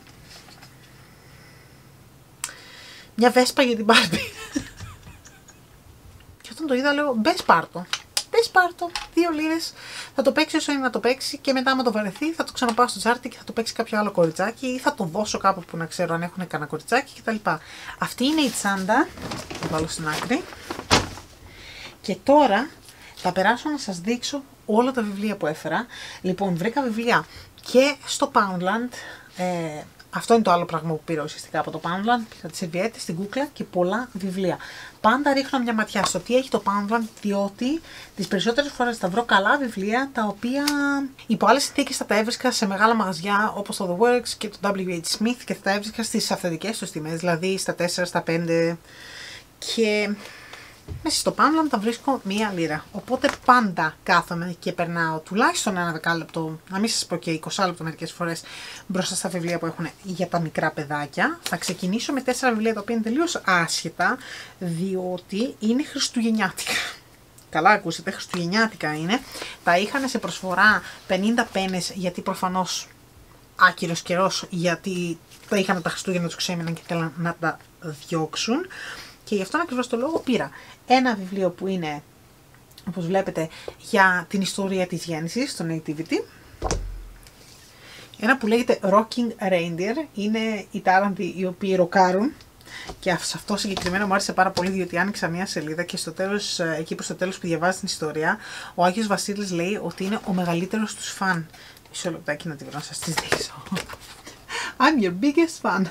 μια βέσπα για την Barbie. Και όταν το είδα λέω μπες πάρτο. Μπες πάρτο, δύο λίρες, θα το παίξει όσο είναι να το παίξει και μετά άμα το βαρεθεί θα το ξαναπάω στο τσάρτι και θα το παίξει κάποιο άλλο κοριτσάκι ή θα το δώσω κάπου που να ξέρω αν έχουν κανένα κοριτσάκι κτλ. Αυτή είναι η τσάντα, θα βάλω στην άκρη. Και τώρα θα περάσω να σας δείξω όλα τα βιβλία που έφερα. Λοιπόν, βρήκα βιβλία και στο Poundland. Ε, Αυτό είναι το άλλο πράγμα που πήρα ουσιαστικά από το Poundland. Πήρα τις σερβιέτες, την κούκλα και πολλά βιβλία. Πάντα ρίχνω μια ματιά στο τι έχει το Poundland, διότι τις περισσότερες φορές θα βρω καλά βιβλία τα οποία υπό άλλες συνθήκες θα τα έβρισκα σε μεγάλα μαγαζιά όπως το The Works και το ντάμπλιου έιτς Smith και θα τα έβρισκα στις αυθεντικές τους τιμές, δηλαδή στα τέσσερα, στα πέντε. Και μέσα στο Poundland τα βρίσκω μία λίρα. Οπότε πάντα κάθομαι και περνάω τουλάχιστον ένα δεκάλεπτο, να μην σας πω και είκοσι λεπτό μερικές φορές, μπροστά στα βιβλία που έχουν για τα μικρά παιδάκια. Θα ξεκινήσω με τέσσερα βιβλία τα οποία είναι τελείως άσχετα, διότι είναι χριστουγεννιάτικα. Καλά ακούσατε, χριστουγεννιάτικα είναι. Τα είχαν σε προσφορά πενήντα πένες, γιατί προφανώς άκυρος καιρός, γιατί τα είχαν τα Χριστούγεννα, τους ξέμειναν και θέλαν να τα διώξουν. Και γι' αυτόν ακριβώς το λόγο πήρα ένα βιβλίο που είναι, όπως βλέπετε, για την ιστορία της γέννησης, το Nativity. Ένα που λέγεται Rocking Reindeer, είναι οι τάραντοι οι οποίοι ροκάρουν. Και σε αυτό συγκεκριμένα μου άρεσε πάρα πολύ, διότι άνοιξα μια σελίδα και στο τέλος, εκεί προς το τέλος που διαβάζει την ιστορία, ο Άγιος Βασίλης λέει ότι είναι ο μεγαλύτερος τους φαν. Μισό λεπτάκι να τη βρω να σας τις δείξω. I'm your biggest fan.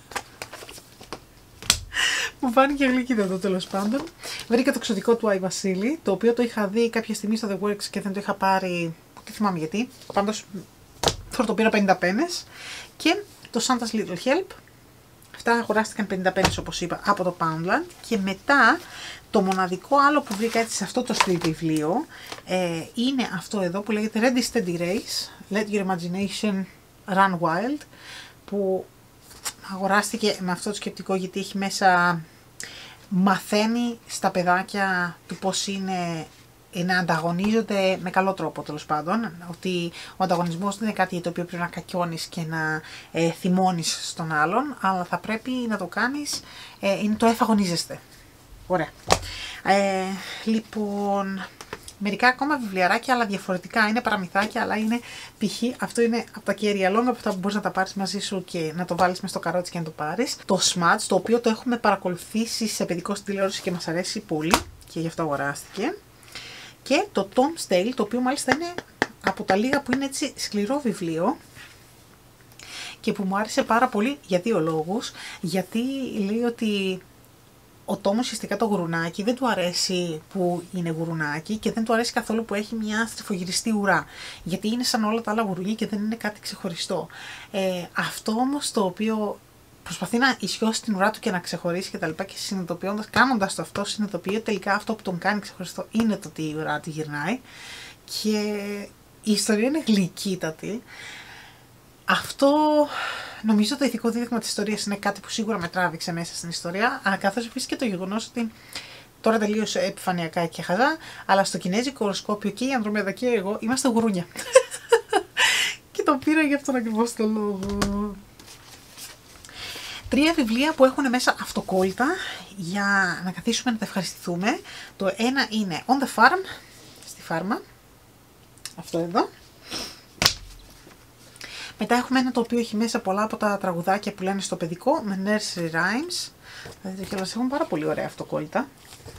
Μου φάνηκε γλυκίδα εδώ τέλος πάντων. Βρήκα το εξωτικό του Άι Βασίλη, το οποίο το είχα δει κάποια στιγμή στο The Works και δεν το είχα πάρει, δεν θυμάμαι γιατί. Πάντως τώρα το πήρα πενήντα πένες. Και το Santa's Little Help. Αυτά αγοράστηκαν πενήντα πένες όπως είπα από το Poundland. Και μετά το μοναδικό άλλο που βρήκα έτσι σε αυτό το street βιβλίο ε, είναι αυτό εδώ που λέγεται Ready Steady Race, Let Your Imagination Run Wild, που αγοράστηκε με αυτό το σκεπτικό γιατί έχει μέσα, μαθαίνει στα παιδάκια του πώς είναι να ανταγωνίζονται με καλό τρόπο, τέλος πάντων, ότι ο ανταγωνισμός δεν είναι κάτι το οποίο πρέπει να κακιώνεις και να ε, θυμώνεις στον άλλον, αλλά θα πρέπει να το κάνεις, ε, είναι το εφαγωνίζεστε. Ωραία. Ε, λοιπόν, μερικά ακόμα βιβλιαράκια, αλλά διαφορετικά. Είναι παραμυθάκια, αλλά είναι π.χ. αυτό είναι από τα κέρια λόγκα από αυτά που μπορείς να τα πάρεις μαζί σου και να το βάλεις μες στο καρότσι και να το πάρεις. Το Smudge, το οποίο το έχουμε παρακολουθήσει σε παιδικό στην τηλεόραση και μας αρέσει πολύ και γι' αυτό αγοράστηκε. Και το Tom's Tale, το οποίο μάλιστα είναι από τα λίγα που είναι έτσι σκληρό βιβλίο και που μου άρεσε πάρα πολύ για δύο λόγους. Γιατί λέει ότι ο Τόμ ουσιαστικά το γουρουνάκι δεν του αρέσει που είναι γουρουνάκι και δεν του αρέσει καθόλου που έχει μια στριφογυριστή ουρά. Γιατί είναι σαν όλα τα άλλα γουρουνί και δεν είναι κάτι ξεχωριστό. Ε, αυτό όμως το οποίο προσπαθεί να ισιώσει την ουρά του και να ξεχωρίσει και τα λοιπά και συνειδητοποιώντας, κάνοντας το αυτό, συνειδητοποιεί τελικά αυτό που τον κάνει ξεχωριστό είναι το ότι η ουρά του γυρνάει. Και η ιστορία είναι γλυκύτατη. Αυτό νομίζω το ηθικό δίδαγμα της ιστορίας είναι κάτι που σίγουρα με τράβηξε μέσα στην ιστορία, καθώς επίσης και το γεγονός ότι τώρα τελείως επιφανειακά και χαζά, αλλά στο κινέζικο οροσκόπιο και η Ανδρομέδα και εγώ είμαστε γουρούνια. Και το πήρα για αυτόν ακριβώς τον λόγο. Τρία βιβλία που έχουν μέσα αυτοκόλλητα για να καθίσουμε να τα ευχαριστηθούμε. Το ένα είναι On the Farm, στη φάρμα, αυτό εδώ. Μετά έχουμε ένα το οποίο έχει μέσα πολλά από τα τραγουδάκια που λένε στο παιδικό με nursery rhymes. Θα δείτε κιόλας έχουν πάρα πολύ ωραία αυτοκόλλητα.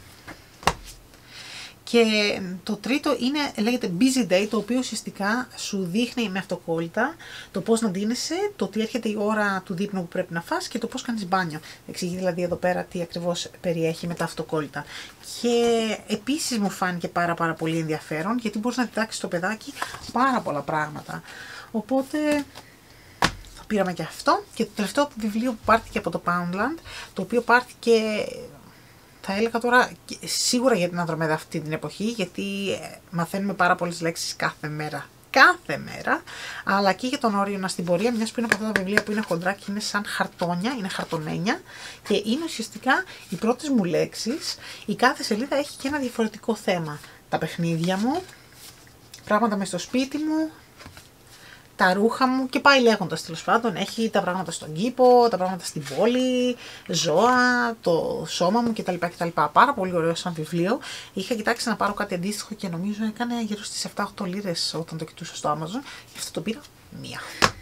Και το τρίτο είναι, λέγεται Busy Day, το οποίο ουσιαστικά σου δείχνει με αυτοκόλλητα το πώς να ντύνεσαι, το ότι έρχεται η ώρα του δείπνου που πρέπει να φας και το πώς κάνεις μπάνιο. Εξηγεί δηλαδή εδώ πέρα τι ακριβώς περιέχει με τα αυτοκόλλητα. Και επίσης μου φάνηκε πάρα πάρα πολύ ενδιαφέρον γιατί μπορείς να διδάξεις το παιδάκι πάρα πολλά πράγματα. Οπότε θα πήραμε και αυτό. Και το τελευταίο βιβλίο που πάρθηκε από το Poundland, το οποίο πάρθηκε, θα έλεγα τώρα, σίγουρα για την Ανδρομέδα αυτή την εποχή, γιατί μαθαίνουμε πάρα πολλές λέξεις κάθε μέρα. Κάθε μέρα, αλλά και για τον Όριονα στην πορεία, μιας που είναι από αυτά τα βιβλία που είναι χοντρά και είναι σαν χαρτόνια, είναι χαρτονένια και είναι ουσιαστικά οι πρώτες μου λέξεις. Η κάθε σελίδα έχει και ένα διαφορετικό θέμα. Τα παιχνίδια μου, πράγματα μες στο σπίτι μου, τα ρούχα μου και πάει λέγοντας τέλος πάντων. Έχει τα πράγματα στον κήπο, τα πράγματα στην πόλη, ζώα, το σώμα μου κτλ. κτλ. Πάρα πολύ ωραίο σαν βιβλίο. Είχα κοιτάξει να πάρω κάτι αντίστοιχο και νομίζω έκανε γύρω στις επτά οχτώ λίρες όταν το κοιτούσα στο Amazon. Γι' αυτό το πήρα μία.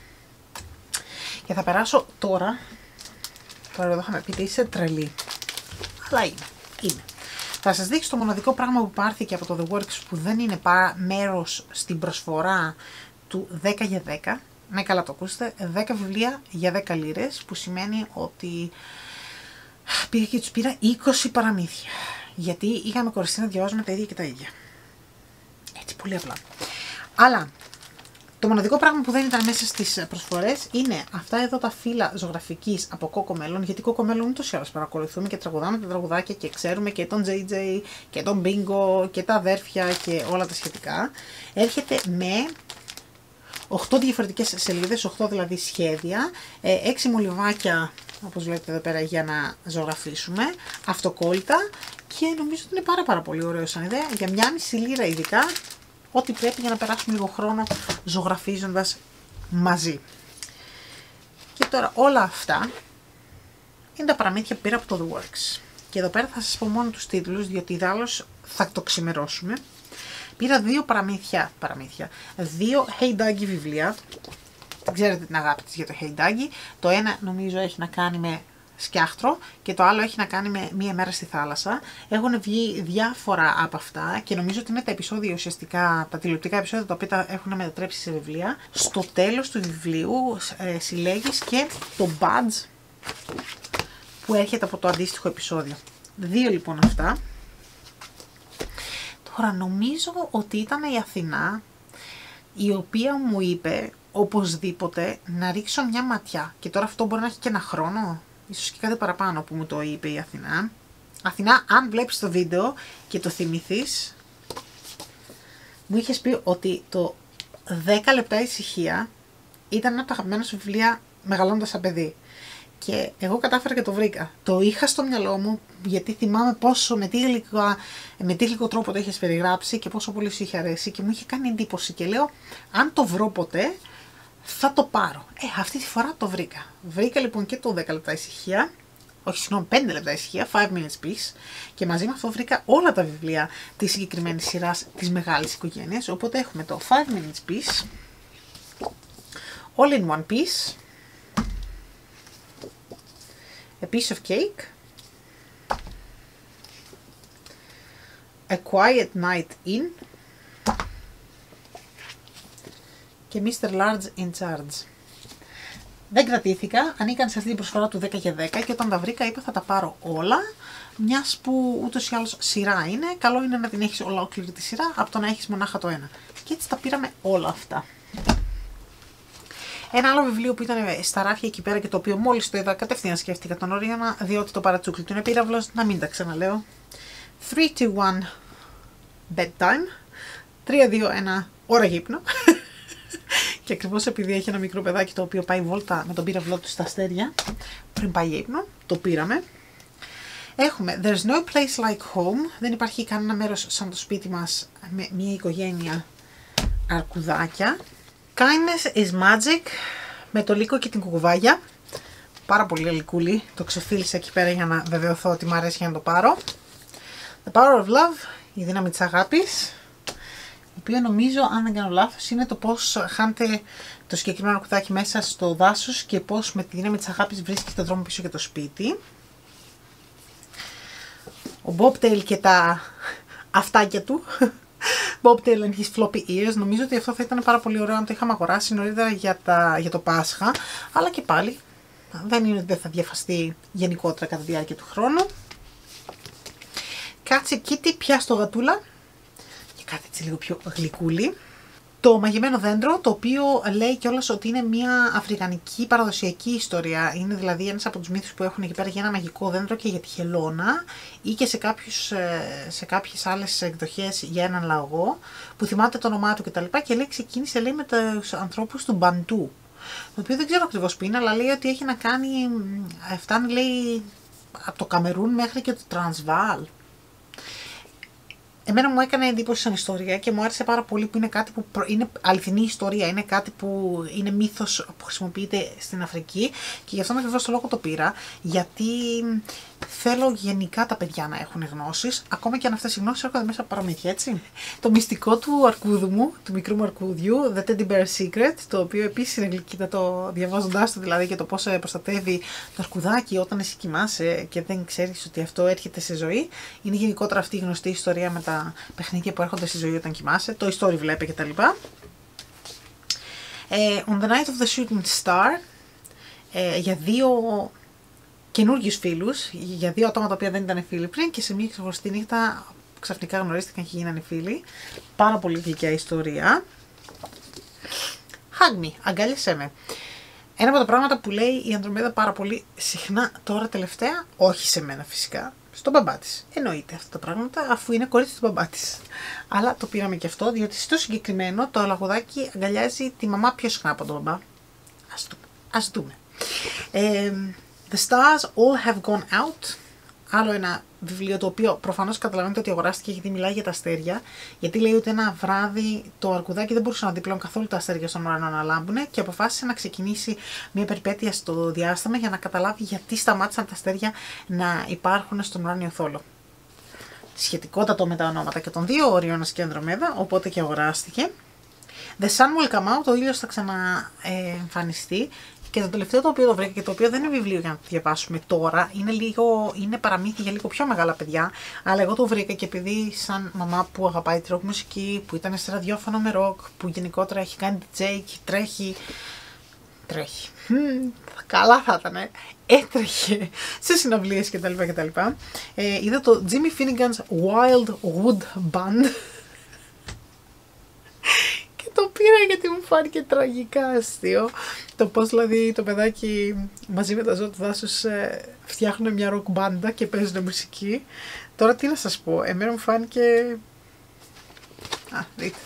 Και θα περάσω τώρα. Τώρα εδώ είχαμε πει ότι είσαι τρελή. Αλλά είναι. Είναι. Θα σας δείξω το μοναδικό πράγμα που πάρθηκε από το The Works που δεν είναι μέρος στην προσφορά του δέκα για δέκα, ναι καλά το ακούσετε, δέκα βιβλία για δέκα λίρες, που σημαίνει ότι πήγα και τους πήρα είκοσι παραμύθια, γιατί είχαμε κοριστεί να διαβάζουμε τα ίδια και τα ίδια. Έτσι πολύ απλά. Αλλά το μοναδικό πράγμα που δεν ήταν μέσα στις προσφορές είναι αυτά εδώ τα φύλλα ζωγραφικής από Cocomelon, γιατί Cocomelon ούτως ή άλλως παρακολουθούμε και τραγουδάμε τα τραγουδάκια και ξέρουμε και τον τζέι τζέι και τον Bingo και τα αδέρφια και όλα τα σχετικά. Έρχεται με οκτώ διαφορετικές σελίδες, οκτώ δηλαδή σχέδια, έξι μολυβάκια όπως βλέπετε εδώ πέρα για να ζωγραφίσουμε, αυτοκόλλητα και νομίζω ότι είναι πάρα πάρα πολύ ωραίο σαν ιδέα, για μια μισή λίρα ειδικά, ό,τι πρέπει για να περάσουμε λίγο χρόνο ζωγραφίζοντας μαζί. Και τώρα όλα αυτά είναι τα παραμύθια που πήρα από το The Works. Και εδώ πέρα θα σας πω μόνο τους τίτλους, διότι ιδάλλως θα το ξημερώσουμε. Πήρα δύο παραμύθια, παραμύθια, δύο Hey Duggy βιβλία. Ξέρετε την αγάπη της για το Hey Duggy. Το ένα νομίζω έχει να κάνει με σκιάχτρο και το άλλο έχει να κάνει με μία μέρα στη θάλασσα. Έχουν βγει διάφορα από αυτά και νομίζω ότι είναι τα επεισόδια ουσιαστικά, τα τηλεοπτικά επεισόδια τα οποία τα έχουν μετατρέψει σε βιβλία. Στο τέλος του βιβλίου ε, συλλέγεις και το badge που έρχεται από το αντίστοιχο επεισόδιο. Δύο λοιπόν αυτά. Τώρα νομίζω ότι ήταν η Αθηνά η οποία μου είπε οπωσδήποτε να ρίξω μια ματιά. Και τώρα αυτό μπορεί να έχει και ένα χρόνο, ίσως και κάτι παραπάνω που μου το είπε η Αθηνά. Αθηνά, αν βλέπεις το βίντεο και το θυμηθείς, μου είχες πει ότι το δέκα λεπτά ησυχία ήταν ένα από τα αγαπημένα σου βιβλία μεγαλώντας σαν παιδί. Και εγώ κατάφερα και το βρήκα. Το είχα στο μυαλό μου γιατί θυμάμαι πόσο με τι γλυκό, με τι γλυκό τρόπο το είχες περιγράψει και πόσο πολύ σου είχε αρέσει και μου είχε κάνει εντύπωση και λέω αν το βρω ποτέ θα το πάρω. Ε, αυτή τη φορά το βρήκα. Βρήκα λοιπόν και το δέκα λεπτά ησυχία, όχι συγγνώμη, πέντε λεπτά ησυχία, five minutes peace, και μαζί με αυτό βρήκα όλα τα βιβλία της συγκεκριμένης σειράς της μεγάλης οικογένειας, οπότε έχουμε το five minutes peace, All in one piece, A piece of cake, A quiet night in και μίστερ Large in charge. Δεν κρατήθηκα, ανήκαν σε αυτή την προσφορά του δέκα για δέκα και όταν τα βρήκα είπα θα τα πάρω όλα, μιας που ούτως ή άλλως σειρά είναι, καλό είναι να την έχεις ολόκληρη τη σειρά από το να έχεις μονάχα το ένα. Και έτσι τα πήραμε όλα αυτά. Ένα άλλο βιβλίο που ήταν στα ράφια εκεί πέρα και το οποίο μόλις το είδα κατευθείαν σκέφτηκα τον Όριανα, διότι το παρατσούκλι του είναι πύραυλος, να μην τα ξαναλέω. three two one bedtime, τρία δύο ένα ώρα γύπνο. Και ακριβώς επειδή έχει ένα μικρό παιδάκι το οποίο πάει βόλτα με τον πύραυλό του στα αστέρια, πριν πάει για ύπνο, το πήραμε. Έχουμε There's no place like home, δεν υπάρχει κανένα μέρος σαν το σπίτι μας με μια οικογένεια αρκουδάκια. Kindness is magic, με το Λύκο και την Κουκουβάγια. Πάρα πολύ γλυκούλη, το ξεφίλησα εκεί πέρα για να βεβαιωθώ ότι μου αρέσει για να το πάρω. The power of love, η δύναμη της αγάπης, η οποία νομίζω, αν δεν κάνω λάθος, είναι το πώς χάνετε το συγκεκριμένο αρκουδάκι μέσα στο δάσος και πώς με τη δύναμη της αγάπης βρίσκει το δρόμο πίσω για το σπίτι. Ο Bobtail και τα αυτάκια του. Bobtail and his floppy ears. Νομίζω ότι αυτό θα ήταν πάρα πολύ ωραίο αν το είχαμε αγοράσει νωρίτερα για, τα, για το Πάσχα. Αλλά και πάλι δεν είναι ότι δεν θα διαφαστεί γενικότερα κατά τη διάρκεια του χρόνου. Κάτσε Kitty, πιάσ' το γατούλα. Και κάτι έτσι λίγο πιο γλυκούλη. Το μαγειμένο δέντρο, το οποίο λέει κιόλας ότι είναι μια αφρικανική παραδοσιακή ιστορία. Είναι δηλαδή ένας από τους μύθους που έχουν εκεί πέρα για ένα μαγικό δέντρο και για τη χελώνα, ή και σε, κάποιους, σε κάποιες άλλες εκδοχές για έναν λαγό που θυμάται το όνομά του κτλ. Και, και λέει ξεκίνησε λέει με τους ανθρώπους του Μπαντού, το οποίο δεν ξέρω ακριβώς που είναι, αλλά λέει ότι έχει να κάνει, φτάνει λέει από το Καμερούν μέχρι και το Τρανσβάλ. Εμένα μου έκανε εντύπωση σαν ιστορία και μου άρεσε πάρα πολύ που είναι κάτι που είναι αληθινή ιστορία, είναι κάτι που είναι μύθος που χρησιμοποιείται στην Αφρική και γι' αυτό ακριβώς το λόγο το πήρα, γιατί θέλω γενικά τα παιδιά να έχουν γνώσεις, ακόμα και αν αυτές οι γνώσεις έρχονται μέσα από παραμύθια, έτσι. Το μυστικό του αρκούδου μου, του μικρού μου αρκούδιου, The Teddy Bear Secret, το οποίο επίσης είναι γλυκύτατο διαβάζοντάς το δηλαδή και το πώς προστατεύει το αρκουδάκι όταν εσύ κοιμάσαι και δεν ξέρεις ότι αυτό έρχεται σε ζωή. Είναι γενικότερα αυτή η γνωστή ιστορία με τα παιχνίδια που έρχονται στη ζωή όταν κοιμάσαι, το story βλέπει κτλ. Ε, On the Night of the Shooting Star, ε, για δύο καινούργιους φίλους, για δύο άτομα τα οποία δεν ήταν φίλοι πριν και σε μια ξεχωριστή νύχτα ξαφνικά γνωρίστηκαν και γίνανε φίλοι. Πάρα πολύ γλυκιά ιστορία. Hug me, αγκάλιασέ με. Ένα από τα πράγματα που λέει η Ανδρομέδα πάρα πολύ συχνά τώρα τελευταία, όχι σε μένα φυσικά, στον μπαμπά της. Εννοείται αυτά τα πράγματα, αφού είναι κορίτσι του μπαμπά της. Αλλά το πήραμε και αυτό, διότι στο συγκεκριμένο το λαγουδάκι αγκαλιάζει τη μαμά πιο συχνά από τον μπαμπά. Ας δούμε. Ας δούμε. Ε, The stars all have gone out. Άλλο ένα βιβλίο το οποίο προφανώς καταλαβαίνετε ότι αγοράστηκε γιατί μιλάει για τα αστέρια. Γιατί λέει ότι ένα βράδυ το αρκουδάκι δεν μπορούσε να δει πλέον καθόλου τα αστέρια στον ουρανό να λάμπουνε και αποφάσισε να ξεκινήσει μια περιπέτεια στο διάστημα για να καταλάβει γιατί σταμάτησαν τα αστέρια να υπάρχουν στον ουράνιο θόλο. Σχετικότατο με τα ονόματα και των δύο, Οριώνας και Ανδρομέδα, οπότε και αγοράστηκε. The sun will come out, ο ήλιος θα ξαναεμφανιστεί. Και το τελευταίο το οποίο το βρήκα και το οποίο δεν είναι βιβλίο για να το διαβάσουμε τώρα, είναι, λίγο, είναι παραμύθι για λίγο πιο μεγάλα παιδιά, αλλά εγώ το βρήκα και επειδή σαν μαμά που αγαπάει τη ροκ μουσική, που ήταν σε ραδιόφωνο με ροκ, που γενικότερα έχει κάνει ντι τζέι και τρέχει, τρέχει, hm, καλά θα ήταν, έτρεχε σε συναυλίες κτλ. κτλ. Ε, είδα το Jimmy Finnegan's Wild Wood Band. Το πήρα γιατί μου φάνηκε τραγικά αστείο. Το πώς δηλαδή το παιδάκι μαζί με τα ζώα του δάσους ε, φτιάχνουν μια ροκ μπάντα και παίζουν μουσική. Τώρα τι να σας πω, εμένα μου φάνηκε... Α, δείτε.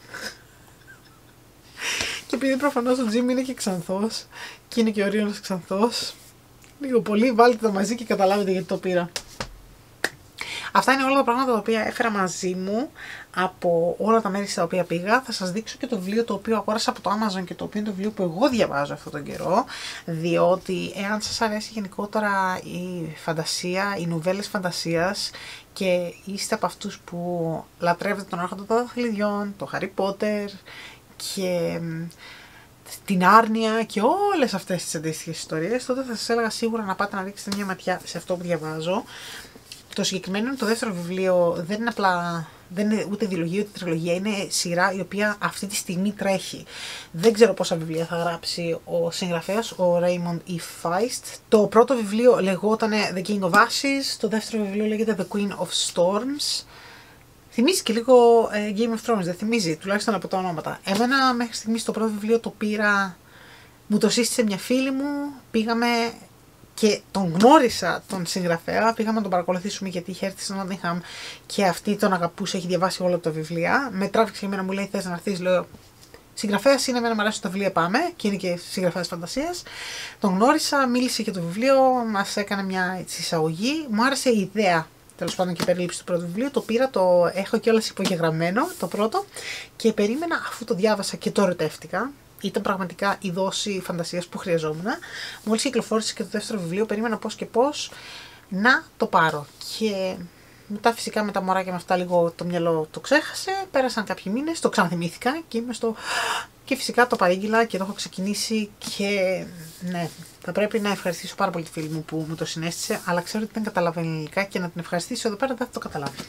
Και επειδή προφανώς ο Τζίμι είναι και ξανθός και είναι και ο Ρίωνας ξανθός, λίγο πολύ βάλτε τα μαζί και καταλάβετε γιατί το πήρα. Αυτά είναι όλα τα πράγματα τα οποία έφερα μαζί μου από όλα τα μέρη στα οποία πήγα. Θα σας δείξω και το βιβλίο το οποίο αγόρασα από το Amazon και το οποίο είναι το βιβλίο που εγώ διαβάζω αυτόν τον καιρό, διότι εάν σας αρέσει γενικότερα η φαντασία, οι νουβέλες φαντασίας και είστε από αυτούς που λατρεύετε τον Άρχοντα των Δαχτυλιδιών, το Harry Potter και την Άρνια και όλες αυτές τις αντίστοιχες ιστορίες, τότε θα σας έλεγα σίγουρα να πάτε να ρίξετε μια ματιά σε αυτό που διαβάζω. Το συγκεκριμένο είναι το δεύτερο βιβλίο, δεν είναι απλά, δεν είναι ούτε διολογία ούτε τριλογία, είναι σειρά η οποία αυτή τη στιγμή τρέχει. Δεν ξέρω πόσα βιβλία θα γράψει ο συγγραφέας, ο Raymond E. Feist. Το πρώτο βιβλίο λεγόταν The King of Ashes, το δεύτερο βιβλίο λέγεται The Queen of Storms. Θυμίζει και λίγο ε, Game of Thrones, δεν θυμίζει, τουλάχιστον από τα ονόματα. Εμένα μέχρι στιγμής το πρώτο βιβλίο το πήρα, μου το σύστησε μια φίλη μου, πήγαμε και τον γνώρισα τον συγγραφέα, πήγαμε να τον παρακολουθήσουμε γιατί είχε έρθει στο Nottingham και αυτή τον αγαπούσε, έχει διαβάσει όλα τα βιβλία. Με τράβηξε και εμένα, μου λέει θες να έρθεις, λέω συγγραφέας είναι, εμένα μου αρέσουν τα βιβλία, πάμε, και είναι και συγγραφέας φαντασίας. Τον γνώρισα, μίλησε για το βιβλίο, μας έκανε μια εισαγωγή, μου άρεσε η ιδέα. Τέλος πάντων και η περίληψη του πρώτου βιβλίου, το πήρα, το έχω κιόλας υπογεγραμμένο το πρώτο και περίμενα αφού το διάβασα και το ερωτεύτηκα. Ήταν πραγματικά η δόση φαντασίας που χρειαζόμουν. Μόλις κυκλοφόρησε και το δεύτερο βιβλίο, περίμενα πώς και πώς να το πάρω. Και μετά φυσικά με τα μωράκια με αυτά λίγο το μυαλό το ξέχασε. Πέρασαν κάποιοι μήνες, το ξαναθυμήθηκα και είμαι στο... Και φυσικά το παρήγγειλα και το έχω ξεκινήσει και ναι, θα πρέπει να ευχαριστήσω πάρα πολύ τη φίλη μου που μου το συνέστησε, αλλά ξέρω ότι δεν καταλαβαίνει ελληνικά και να την ευχαριστήσω εδώ πέρα δεν θα το καταλάβει.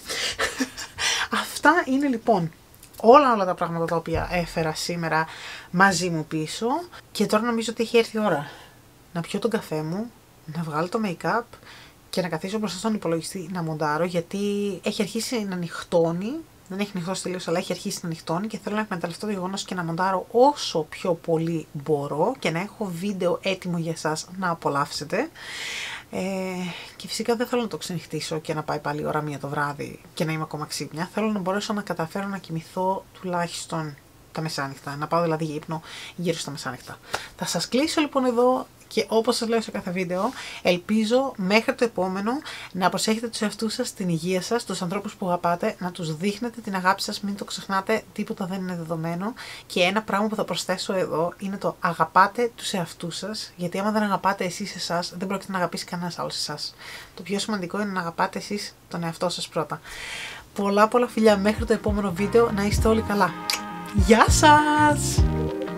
Αυτά είναι λοιπόν όλα όλα τα πράγματα τα οποία έφερα σήμερα μαζί μου πίσω και τώρα νομίζω ότι έχει έρθει η ώρα να πιω τον καφέ μου, να βγάλω το make-up και να καθίσω μπροστά στον υπολογιστή να μοντάρω, γιατί έχει αρχίσει να νυχτώνει. Δεν έχει νυχτώσει τελείως, αλλά έχει αρχίσει να νυχτώνει και θέλω να εκμεταλλευτώ το γεγονός και να μοντάρω όσο πιο πολύ μπορώ και να έχω βίντεο έτοιμο για εσάς να απολαύσετε. Ε, και φυσικά δεν θέλω να το ξενυχτήσω και να πάει πάλι η ώρα μία το βράδυ και να είμαι ακόμα ξύπνια. Θέλω να μπορέσω να καταφέρω να κοιμηθώ τουλάχιστον τα μεσάνυχτα, να πάω δηλαδή για ύπνο γύρω στα μεσάνυχτα. Θα σας κλείσω λοιπόν εδώ. Και όπως σας λέω σε κάθε βίντεο, ελπίζω μέχρι το επόμενο να προσέχετε τους εαυτούς σας, την υγεία σας, τους ανθρώπους που αγαπάτε, να τους δείχνετε την αγάπη σας, μην το ξεχνάτε, τίποτα δεν είναι δεδομένο. Και ένα πράγμα που θα προσθέσω εδώ είναι το αγαπάτε τους εαυτούς σας, γιατί άμα δεν αγαπάτε εσείς εσάς, δεν πρόκειται να αγαπήσει κανένας άλλος εσάς. Το πιο σημαντικό είναι να αγαπάτε εσείς τον εαυτό σας πρώτα. Πολλά πολλά φιλιά μέχρι το επόμενο βίντεο, να είστε όλοι καλά. Γεια σας!